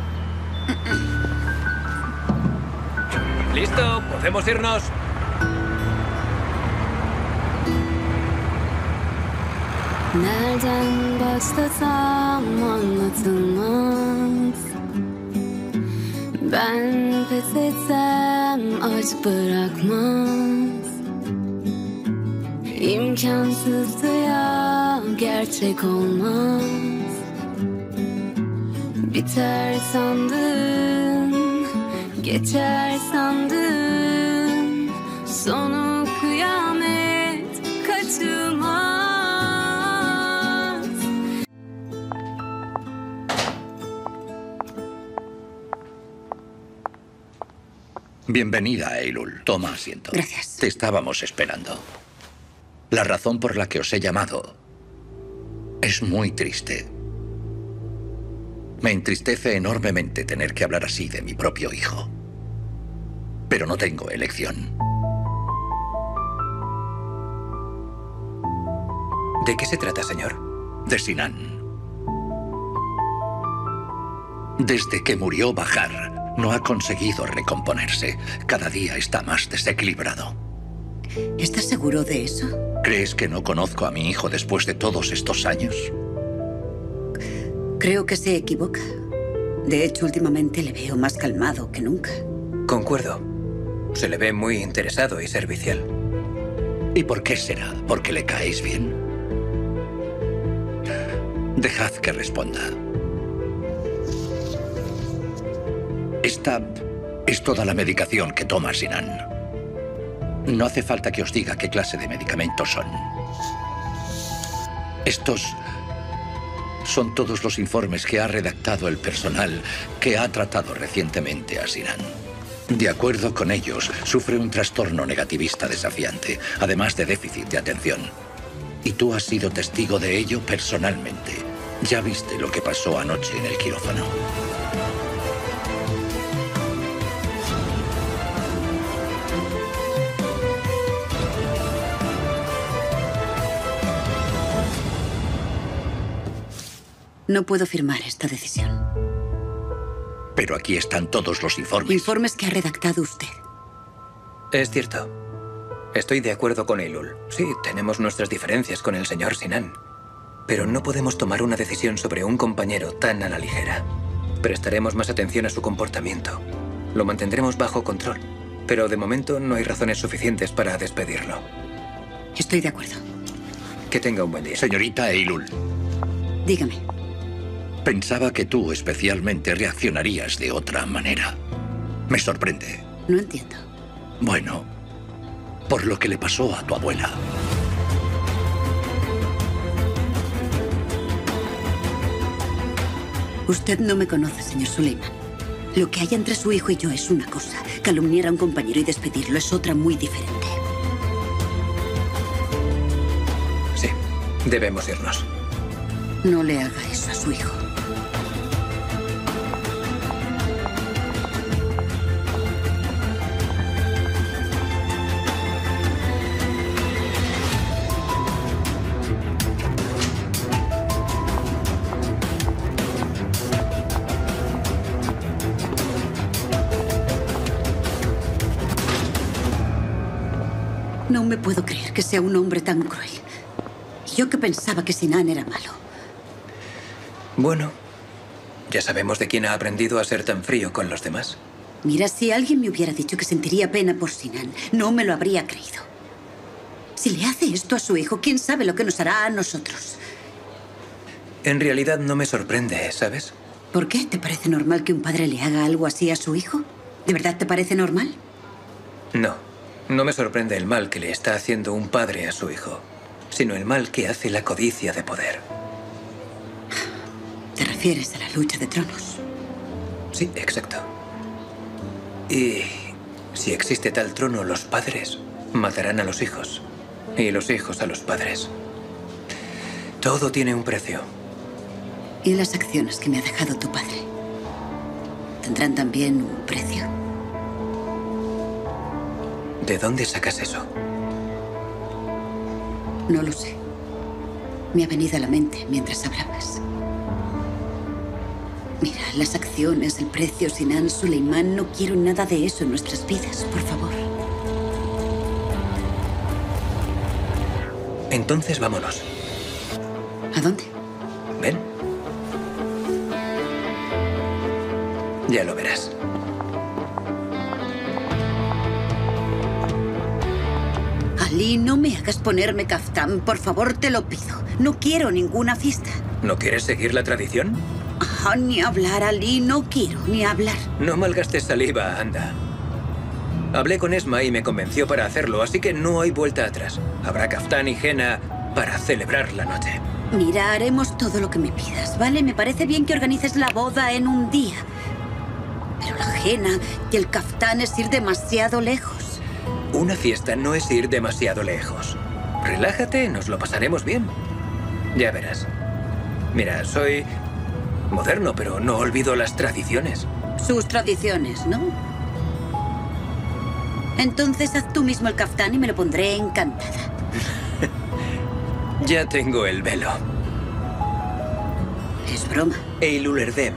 ¿Listo? ¿Podemos irnos? Nereden başlasam anlatılmaz. Ben pes etsem acı bırakmaz. İmkansızdı ya gerçek olmaz. Biter sandın, geçer sandın. Sonu kıyamet kaçırmaz. Bienvenida, Eylul. Toma asiento. Gracias. Te estábamos esperando. La razón por la que os he llamado es muy triste. Me entristece enormemente tener que hablar así de mi propio hijo. Pero no tengo elección. ¿De qué se trata, señor? De Sinan. Desde que murió Bahar, no ha conseguido recomponerse. Cada día está más desequilibrado. ¿Estás seguro de eso? ¿Crees que no conozco a mi hijo después de todos estos años? Creo que se equivoca. De hecho, últimamente le veo más calmado que nunca. Concuerdo. Se le ve muy interesado y servicial. ¿Y por qué será? ¿Porque le caéis bien? Dejad que responda. Esta es toda la medicación que toma Sinan. No hace falta que os diga qué clase de medicamentos son. Estos son todos los informes que ha redactado el personal que ha tratado recientemente a Sinan. De acuerdo con ellos, sufre un trastorno negativista desafiante, además de déficit de atención. Y tú has sido testigo de ello personalmente. Ya viste lo que pasó anoche en el quirófano. No puedo firmar esta decisión. Pero aquí están todos los informes. Informes que ha redactado usted. Es cierto. Estoy de acuerdo con Eylul. Sí, tenemos nuestras diferencias con el señor Sinan. Pero no podemos tomar una decisión sobre un compañero tan a la ligera. Prestaremos más atención a su comportamiento. Lo mantendremos bajo control. Pero de momento no hay razones suficientes para despedirlo. Estoy de acuerdo. Que tenga un buen día. Señorita Eylul. Dígame. Pensaba que tú especialmente reaccionarías de otra manera. Me sorprende. No entiendo. Bueno, por lo que le pasó a tu abuela. Usted no me conoce, señor Suleiman. Lo que hay entre su hijo y yo es una cosa. Calumniar a un compañero y despedirlo es otra muy diferente. Sí, debemos irnos. No le haga eso a su hijo. No me puedo creer que sea un hombre tan cruel. Yo que pensaba que Sinan era malo. Bueno, ya sabemos de quién ha aprendido a ser tan frío con los demás. Mira, si alguien me hubiera dicho que sentiría pena por Sinan, no me lo habría creído. Si le hace esto a su hijo, ¿quién sabe lo que nos hará a nosotros? En realidad no me sorprende, ¿sabes? ¿Por qué? ¿Te parece normal que un padre le haga algo así a su hijo? ¿De verdad te parece normal? No. No me sorprende el mal que le está haciendo un padre a su hijo, sino el mal que hace la codicia de poder. ¿Te refieres a la lucha de tronos? Sí, exacto. Y si existe tal trono, los padres matarán a los hijos y los hijos a los padres. Todo tiene un precio. ¿Y las acciones que me ha dejado tu padre? ¿Tendrán también un precio? ¿De dónde sacas eso? No lo sé. Me ha venido a la mente mientras hablabas. Mira, las acciones, el precio, Sinan, Suleiman, no quiero nada de eso en nuestras vidas, por favor. Entonces vámonos. ¿A dónde? Ven. Ya lo verás. Ali, no me hagas ponerme kaftán, por favor, te lo pido. No quiero ninguna fiesta. ¿No quieres seguir la tradición? Ah, ni hablar, Ali, no quiero ni hablar. No malgastes saliva, anda. Hablé con Esma y me convenció para hacerlo, así que no hay vuelta atrás. Habrá kaftán y henna para celebrar la noche. Mira, haremos todo lo que me pidas, ¿vale? Me parece bien que organices la boda en un día. Pero la henna y el kaftán es ir demasiado lejos. Una fiesta no es ir demasiado lejos. Relájate, nos lo pasaremos bien. Ya verás. Mira, soy moderno, pero no olvido las tradiciones. Sus tradiciones, ¿no? Entonces haz tú mismo el kaftán y me lo pondré encantada. Ya tengo el velo. Es broma. Eylul Erdem.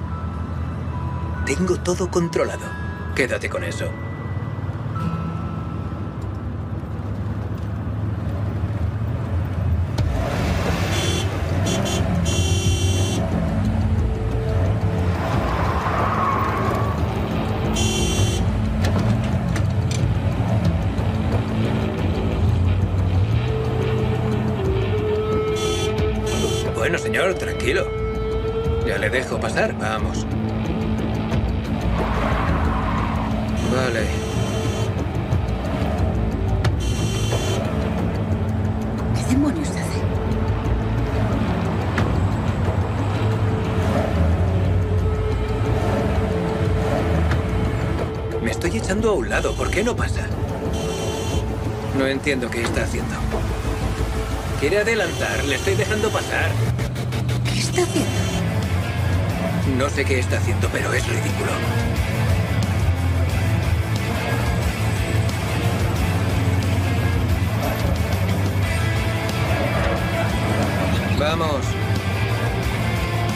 Tengo todo controlado. Quédate con eso. Bueno, señor, tranquilo. Ya le dejo pasar, vamos. Vale. ¿Qué demonios hace? Me estoy echando a un lado, ¿por qué no pasa? No entiendo qué está haciendo. Quiere adelantar, le estoy dejando pasar. ¿Qué está haciendo? No sé qué está haciendo, pero es ridículo. Vamos.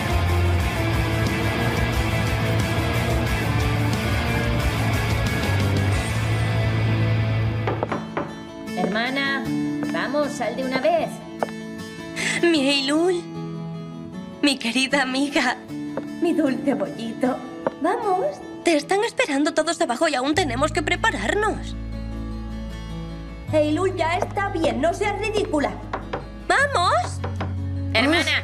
Vamos, sal de una vez. Mi Eilul. Mi querida amiga. Mi dulce bollito. Vamos. Te están esperando todos abajo y aún tenemos que prepararnos. Eilul, ya está bien. No seas ridícula. ¡Vamos! Hermana.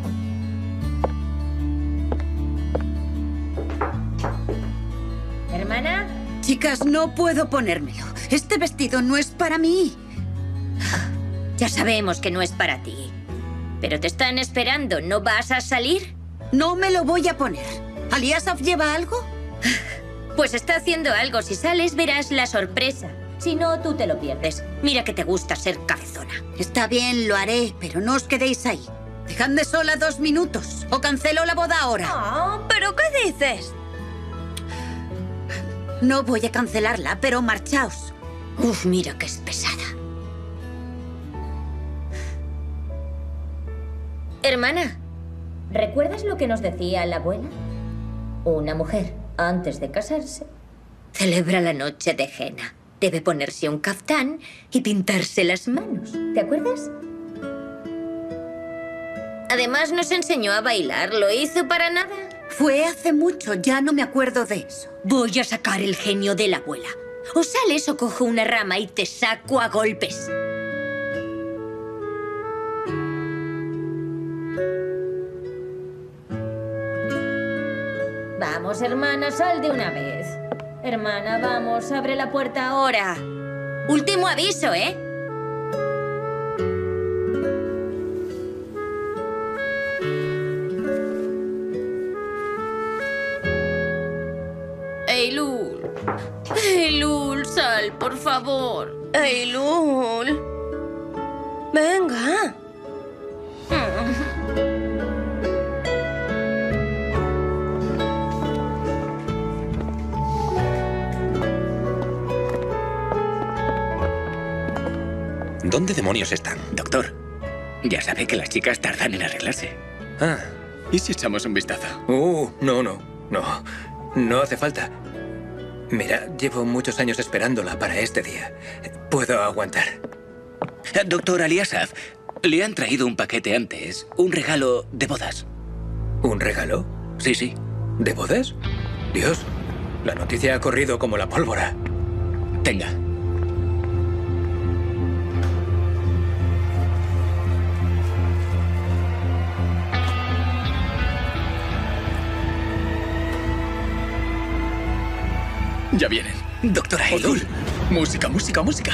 ¿Hermana? Chicas, no puedo ponérmelo. Este vestido no es para mí. Ya sabemos que no es para ti. Pero te están esperando. ¿No vas a salir? No me lo voy a poner. ¿Aliasaf lleva algo? Pues está haciendo algo. Si sales verás la sorpresa. Si no, tú te lo pierdes. Mira que te gusta ser cabezona. Está bien, lo haré, pero no os quedéis ahí. Dejadme sola dos minutos o cancelo la boda ahora. Oh, ¿pero qué dices? No voy a cancelarla, pero marchaos. Uf, mira que es pesada. Hermana, ¿recuerdas lo que nos decía la abuela? Una mujer, antes de casarse, celebra la noche de henna. Debe ponerse un kaftán y pintarse las manos. ¿Te acuerdas? Además nos enseñó a bailar. ¿Lo hizo para nada? Fue hace mucho, ya no me acuerdo de eso. Voy a sacar el genio de la abuela. O sales o cojo una rama y te saco a golpes. Vamos, hermana, sal de una vez. Hermana, vamos, abre la puerta ahora. Último aviso, ¿eh? Eilul. Eilul, sal, por favor. Eilul. Venga. ¿Dónde demonios están? Doctor, ya sabe que las chicas tardan en arreglarse. Ah. ¿Y si echamos un vistazo? Uh, no, no, no. No hace falta. Mira, llevo muchos años esperándola para este día. Puedo aguantar. Doctor Aliasaf, le han traído un paquete antes. Un regalo de bodas. ¿Un regalo? Sí, sí. ¿De bodas? Dios, la noticia ha corrido como la pólvora. Tenga. Ya vienen. Doctora Eilul. Música, música, música.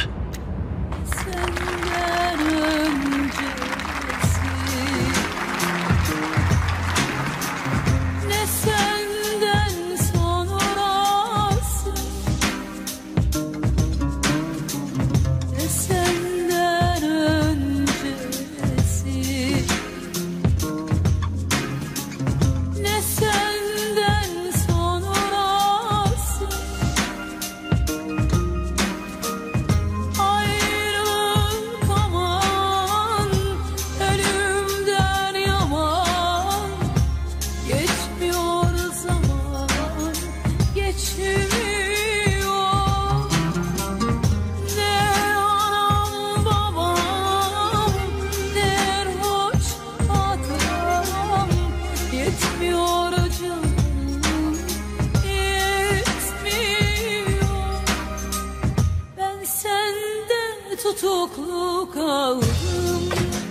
tutuklu kaldım.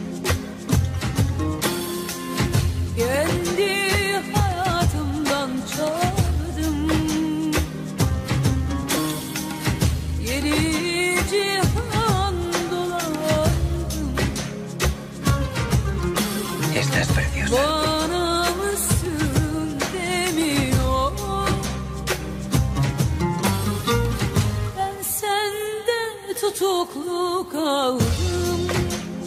Kendi hayatımdan çaldım. Yedi cihan dolandım. Estás preciosa. Bana mısın demiyor. Ben sende tutuklu kaldım.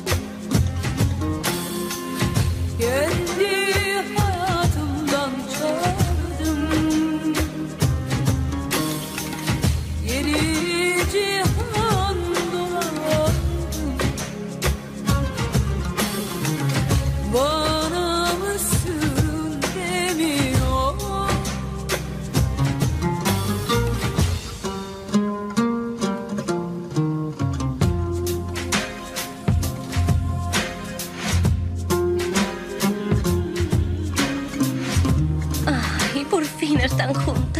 fin están juntas.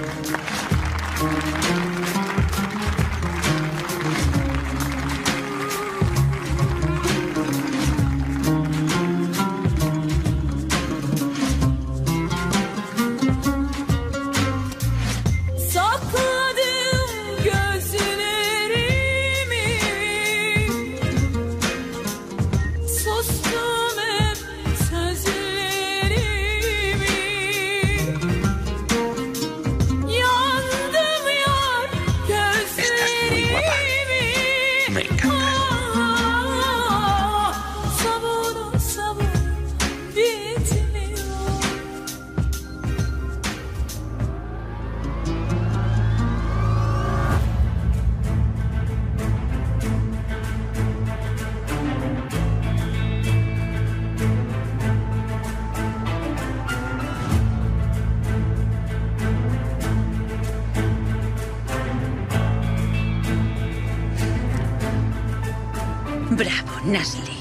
Bravo, Nasli.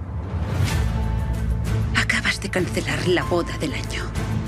Acabas de cancelar la boda del año.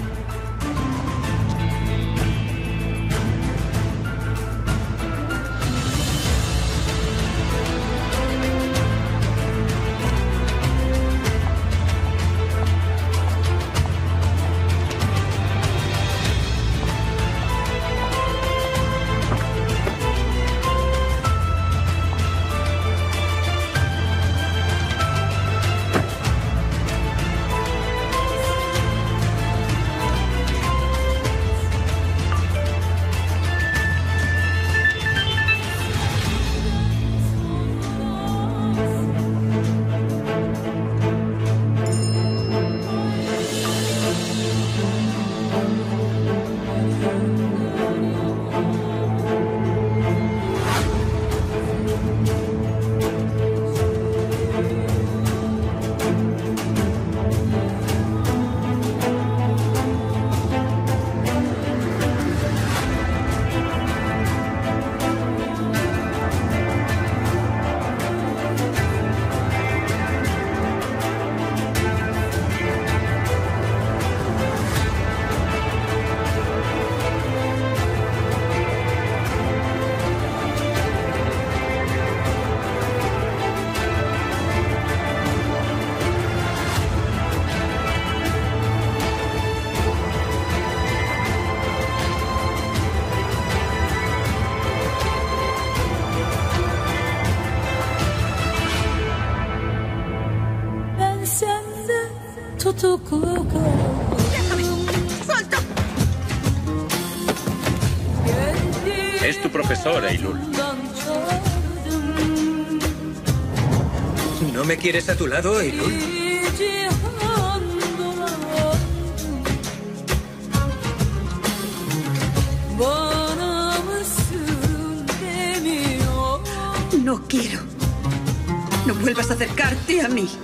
¡Déjame! ¡Suelta! Es tu profesor, Eylul. ¿No me quieres a tu lado, Eylul? No quiero. No vuelvas a acercarte a mí.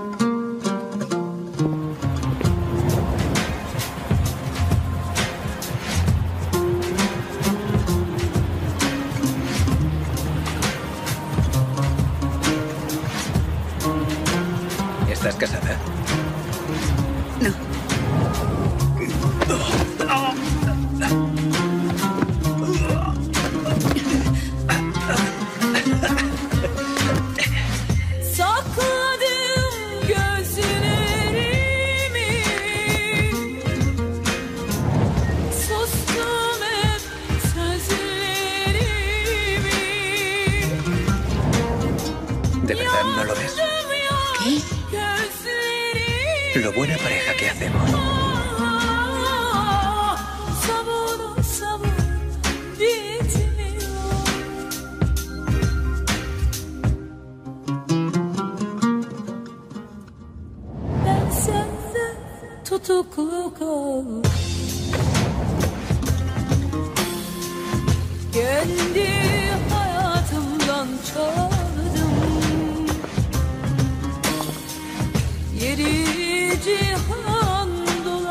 ¿Estás casada? No. ¿De verdad no lo ves? ¿Qué? Lo buena pareja que hacemos. Kendi hayatımdan çaldım. Yeri cihan dolaştım.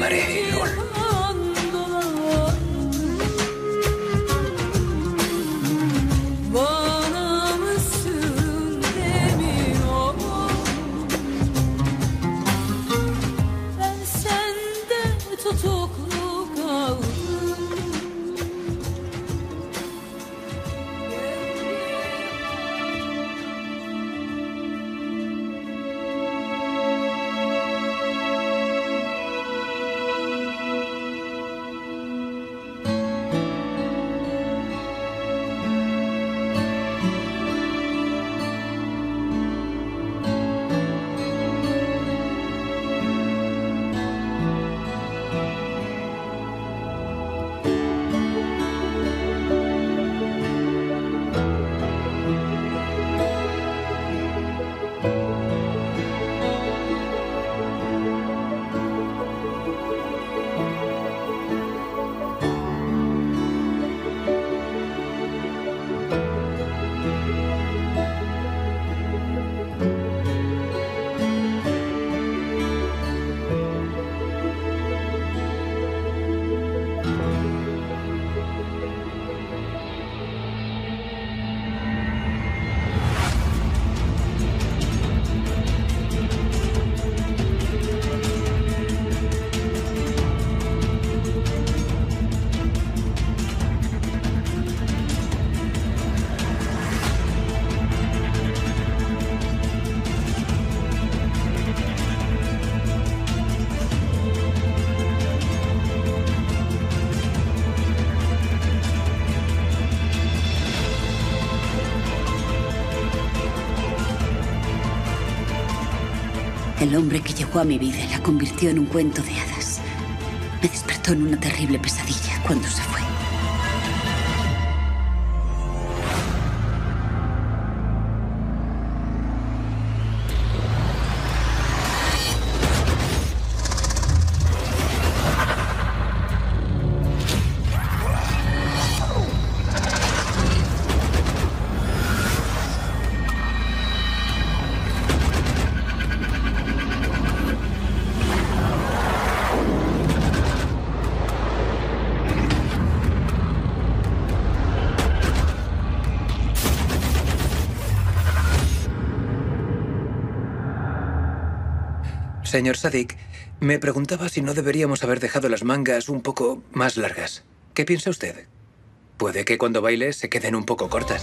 haré, Elul. Bana mısın emin ol. Ben sende tutuklu kaldım. El hombre que llegó a mi vida la convirtió en un cuento de hadas. Me despertó en una terrible pesadilla cuando se fue. Señor Sadik, me preguntaba si no deberíamos haber dejado las mangas un poco más largas. ¿Qué piensa usted? Puede que cuando baile se queden un poco cortas.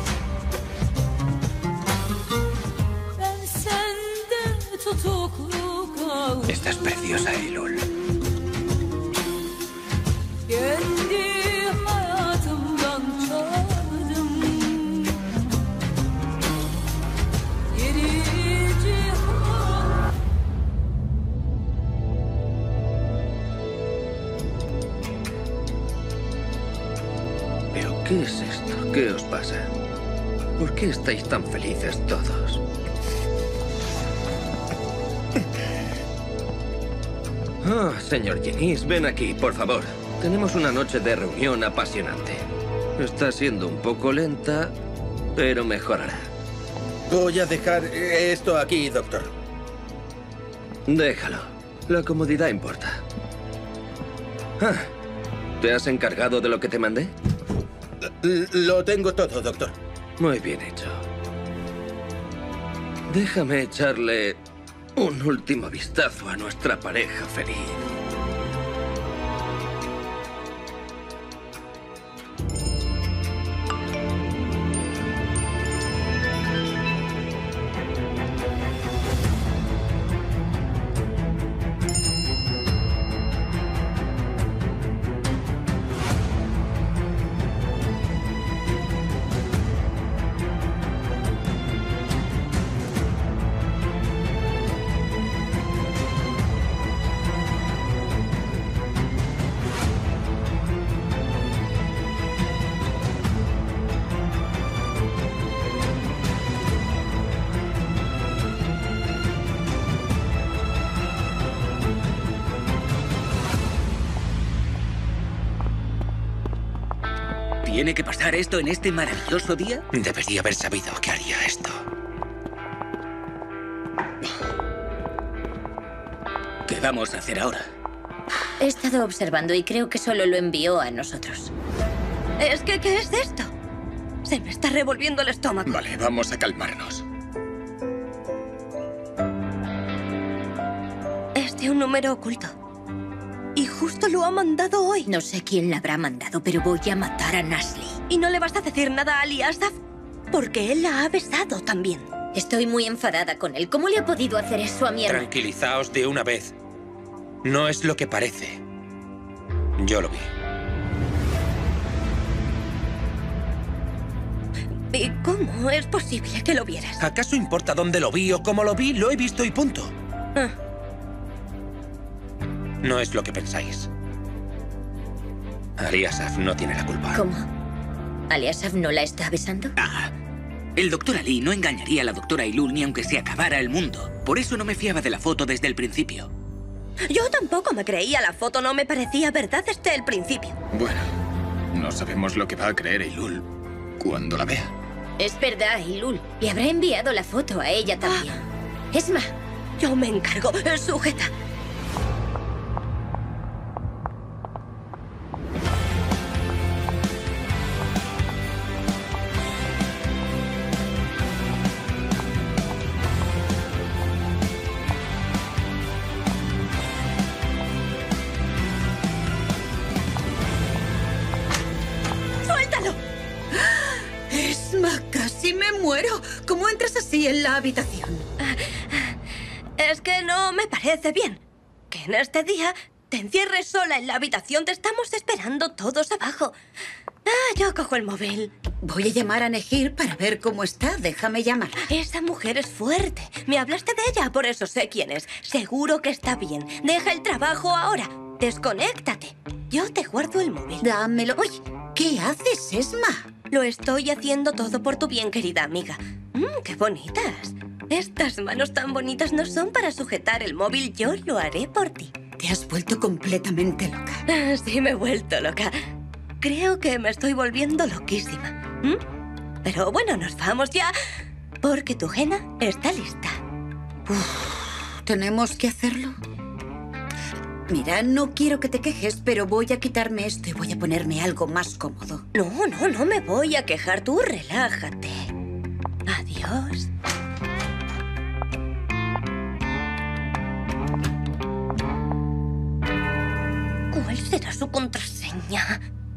Ben sende tutuklu kaldım. Estás preciosa, Elul. Kendi hayatımdan çaldım. Yedi cihan. ¿Pero qué es esto? ¿Qué os pasa? ¿Por qué estáis tan felices todos? Ah, señor Jennings, ven aquí, por favor. Tenemos una noche de reunión apasionante. Está siendo un poco lenta, pero mejorará. Voy a dejar esto aquí, doctor. Déjalo. La comodidad importa. Ah, ¿te has encargado de lo que te mandé? L- lo tengo todo, doctor. Muy bien hecho. Déjame echarle un último vistazo a nuestra pareja feliz. ¿Tiene que pasar esto en este maravilloso día? Debería haber sabido que haría esto. ¿Qué vamos a hacer ahora? He estado observando y creo que solo lo envió a nosotros. Es que, ¿qué es esto? Se me está revolviendo el estómago. Vale, vamos a calmarnos. Es de un número oculto. Y justo lo ha mandado hoy. No sé quién la habrá mandado, pero voy a matar a Nasli. ¿Y no le vas a decir nada a Ali Asaf? Porque él la ha besado también. Estoy muy enfadada con él. ¿Cómo le ha podido hacer eso a mi hermano? Tranquilizaos de una vez. No es lo que parece. Yo lo vi. ¿Y cómo es posible que lo vieras? ¿Acaso importa dónde lo vi o cómo lo vi? Lo he visto y punto. Ah. No es lo que pensáis. Ali Asaf no tiene la culpa. ¿Cómo? ¿Ali Asaf no la está besando? Ah, el doctor Ali no engañaría a la doctora Ailul ni aunque se acabara el mundo. Por eso no me fiaba de la foto desde el principio. Yo tampoco me creía. La foto no me parecía verdad desde el principio. Bueno, no sabemos lo que va a creer Ailul cuando la vea. Es verdad, Ailul. Le habrá enviado la foto a ella también. Ah. Esma. Yo me encargo. Sujeta. Casi me muero. ¿Cómo entras así en la habitación? Es que no me parece bien. Que en este día te encierres sola en la habitación. Te estamos esperando todos abajo. Ah, yo cojo el móvil. Voy a llamar a Nehir para ver cómo está. Déjame llamarla. Esa mujer es fuerte. Me hablaste de ella, por eso sé quién es. Seguro que está bien. Deja el trabajo ahora. Desconéctate. Yo te guardo el móvil. Dámelo. Uy, ¿qué haces, Esma? Lo estoy haciendo todo por tu bien, querida amiga. Mmm, qué bonitas. Estas manos tan bonitas no son para sujetar el móvil. Yo lo haré por ti. Te has vuelto completamente loca. Ah, sí, me he vuelto loca. Creo que me estoy volviendo loquísima. ¿Mm? Pero bueno, nos vamos ya, porque tu Jena está lista. Uf, ¿tenemos que hacerlo? Mira, no quiero que te quejes, pero voy a quitarme esto y voy a ponerme algo más cómodo. No, no, no me voy a quejar. Tú relájate. Adiós. ¿Cuál será su contraseña?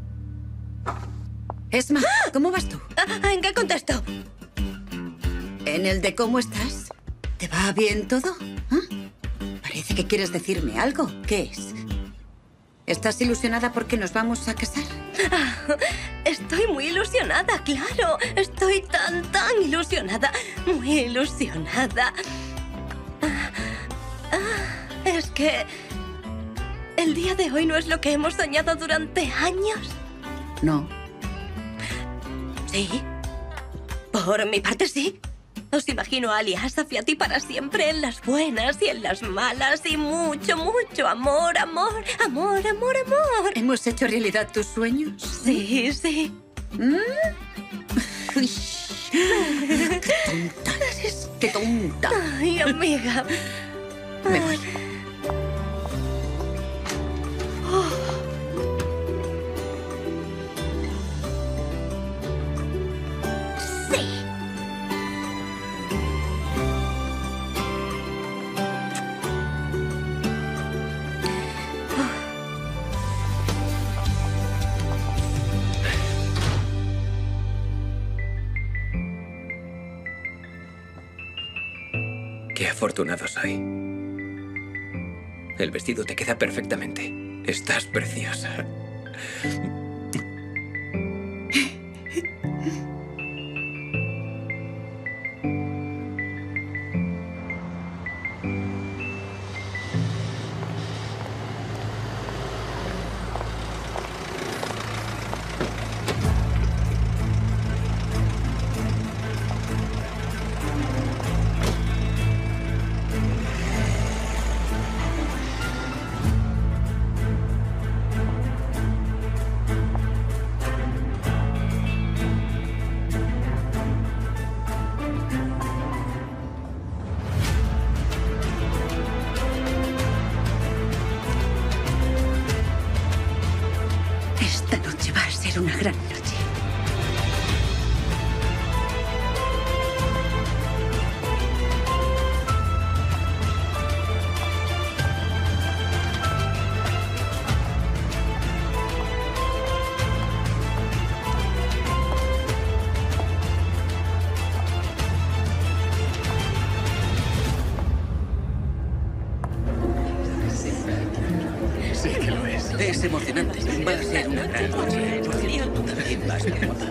Esma, ¿cómo vas tú? ¿En qué contesto? En el de cómo estás. ¿Te va bien todo? ¿Ah? Parece que quieres decirme algo. ¿Qué es? ¿Estás ilusionada porque nos vamos a casar? Ah, estoy muy ilusionada, claro. Estoy tan, tan ilusionada. Muy ilusionada. Ah, ah, es que el día de hoy no es lo que hemos soñado durante años. No. ¿Sí? Por mi parte, sí. Os imagino a Ali Asaf y a ti para siempre, en las buenas y en las malas, y mucho, mucho amor, amor, amor, amor, amor. ¿Hemos hecho realidad tus sueños? Sí, sí. ¿Mm? Uy. ¡Qué tonta eres! ¡Qué tonta! Ay, amiga. Me voy. Oh. Qué afortunado soy. El vestido te queda perfectamente. Estás preciosa. una gran noche. Sí que lo es. Es emocionante. Va a ser una gran noche. Por cierto, tú también vas, mi guapa.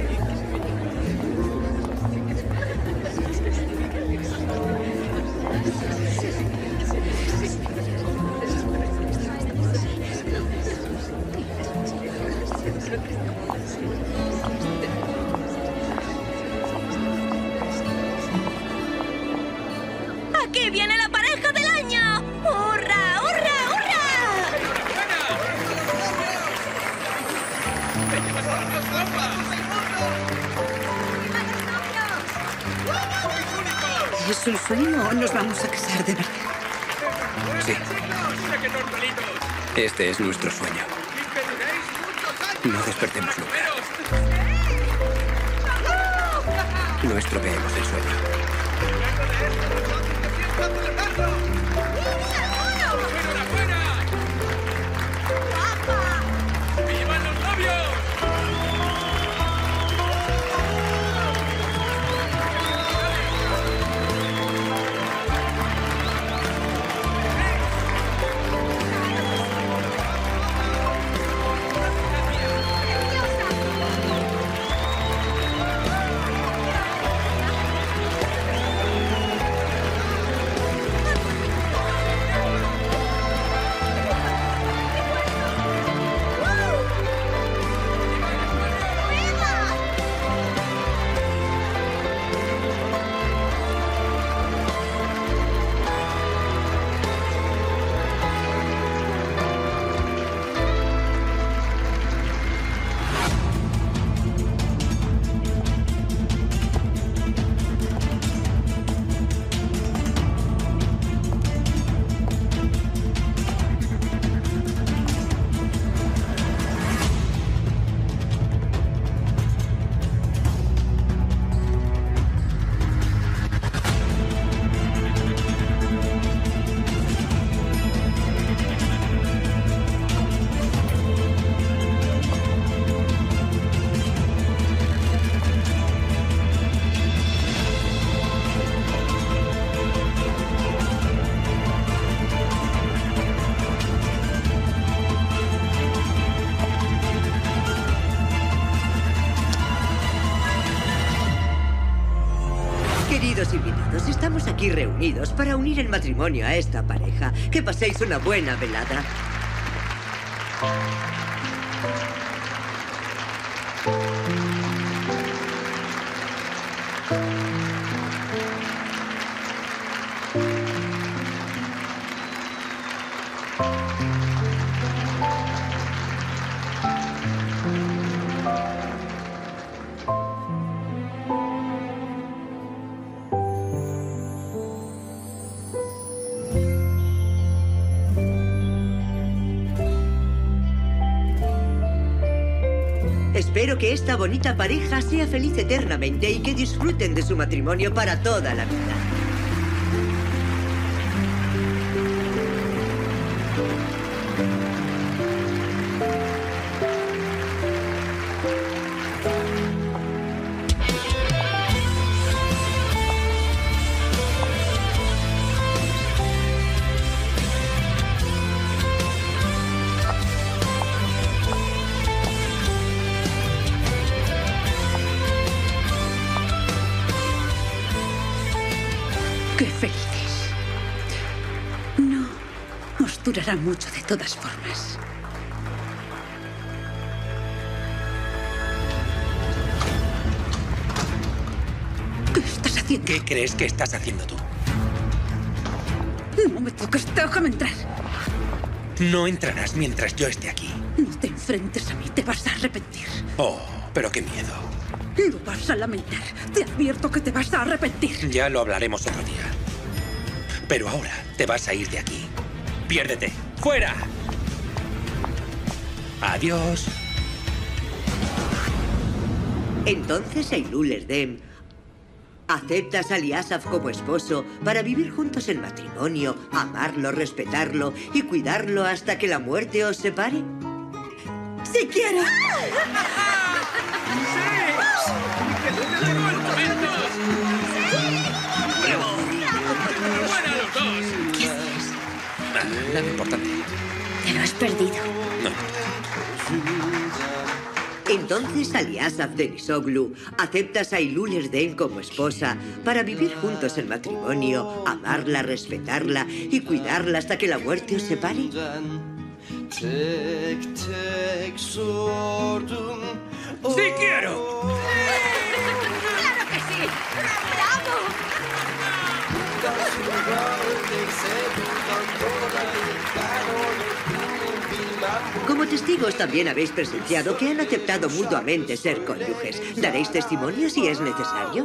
¡Aquí viene la pareja del año! ¡Hurra, hurra, hurra! ¿Es un sueño o nos vamos a casar de verdad? Sí. Este es nuestro sueño. No despertemos nunca. No estropeemos el sueño. ¡Vivan los novios! Queridos invitados, estamos aquí reunidos para unir el matrimonio a esta pareja. Que paséis una buena velada. Espero que esta bonita pareja sea feliz eternamente y que disfruten de su matrimonio para toda la vida. ¡Qué felices! No os durará mucho de todas formas. ¿Qué estás haciendo? ¿Qué crees que estás haciendo tú? No me toques, déjame entrar. No entrarás mientras yo esté aquí. No te enfrentes a mí, te vas a arrepentir. Oh, pero qué miedo. Lo vas a lamentar. Te advierto que te vas a arrepentir. Ya lo hablaremos otro día. Pero ahora te vas a ir de aquí. Piérdete. ¡Fuera! Adiós. Entonces Eilul Erdem aceptas a Liasaf como esposo para vivir juntos en matrimonio, amarlo, respetarlo y cuidarlo hasta que la muerte os separe. ¡Sí quiero! ¡Fuera los dos! ¿Qué haces? Nada importante. Te lo has perdido. No. Entonces Aliasaf Denisoglu aceptas a Eilul Erdem como esposa para vivir juntos en matrimonio, amarla, respetarla y cuidarla hasta que la muerte os separe. ¡Sí quiero! ¡Claro que sí! ¡Bravo! Como testigos también habéis presenciado que han aceptado mutuamente ser cónyuges. ¿Daréis testimonio si es necesario?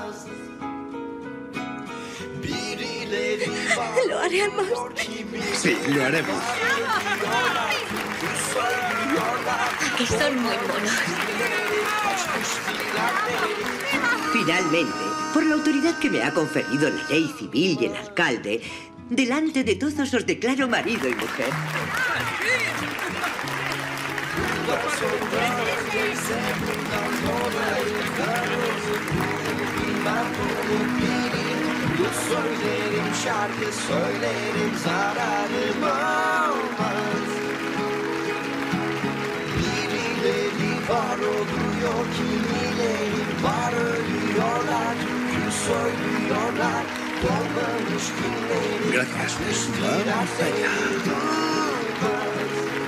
Lo haremos. Sí, lo haremos. Que son muy monos. Finalmente, por la autoridad que me ha conferido la ley civil y el alcalde, delante de todos os declaro marido y mujer. Söylerim şarkı söylerim zararım olmaz. Birileri var oluyor, kimileri var ölüyorlar. Türkü söylüyorlar, dolmamış günlerim. Gracias. Vamos allá.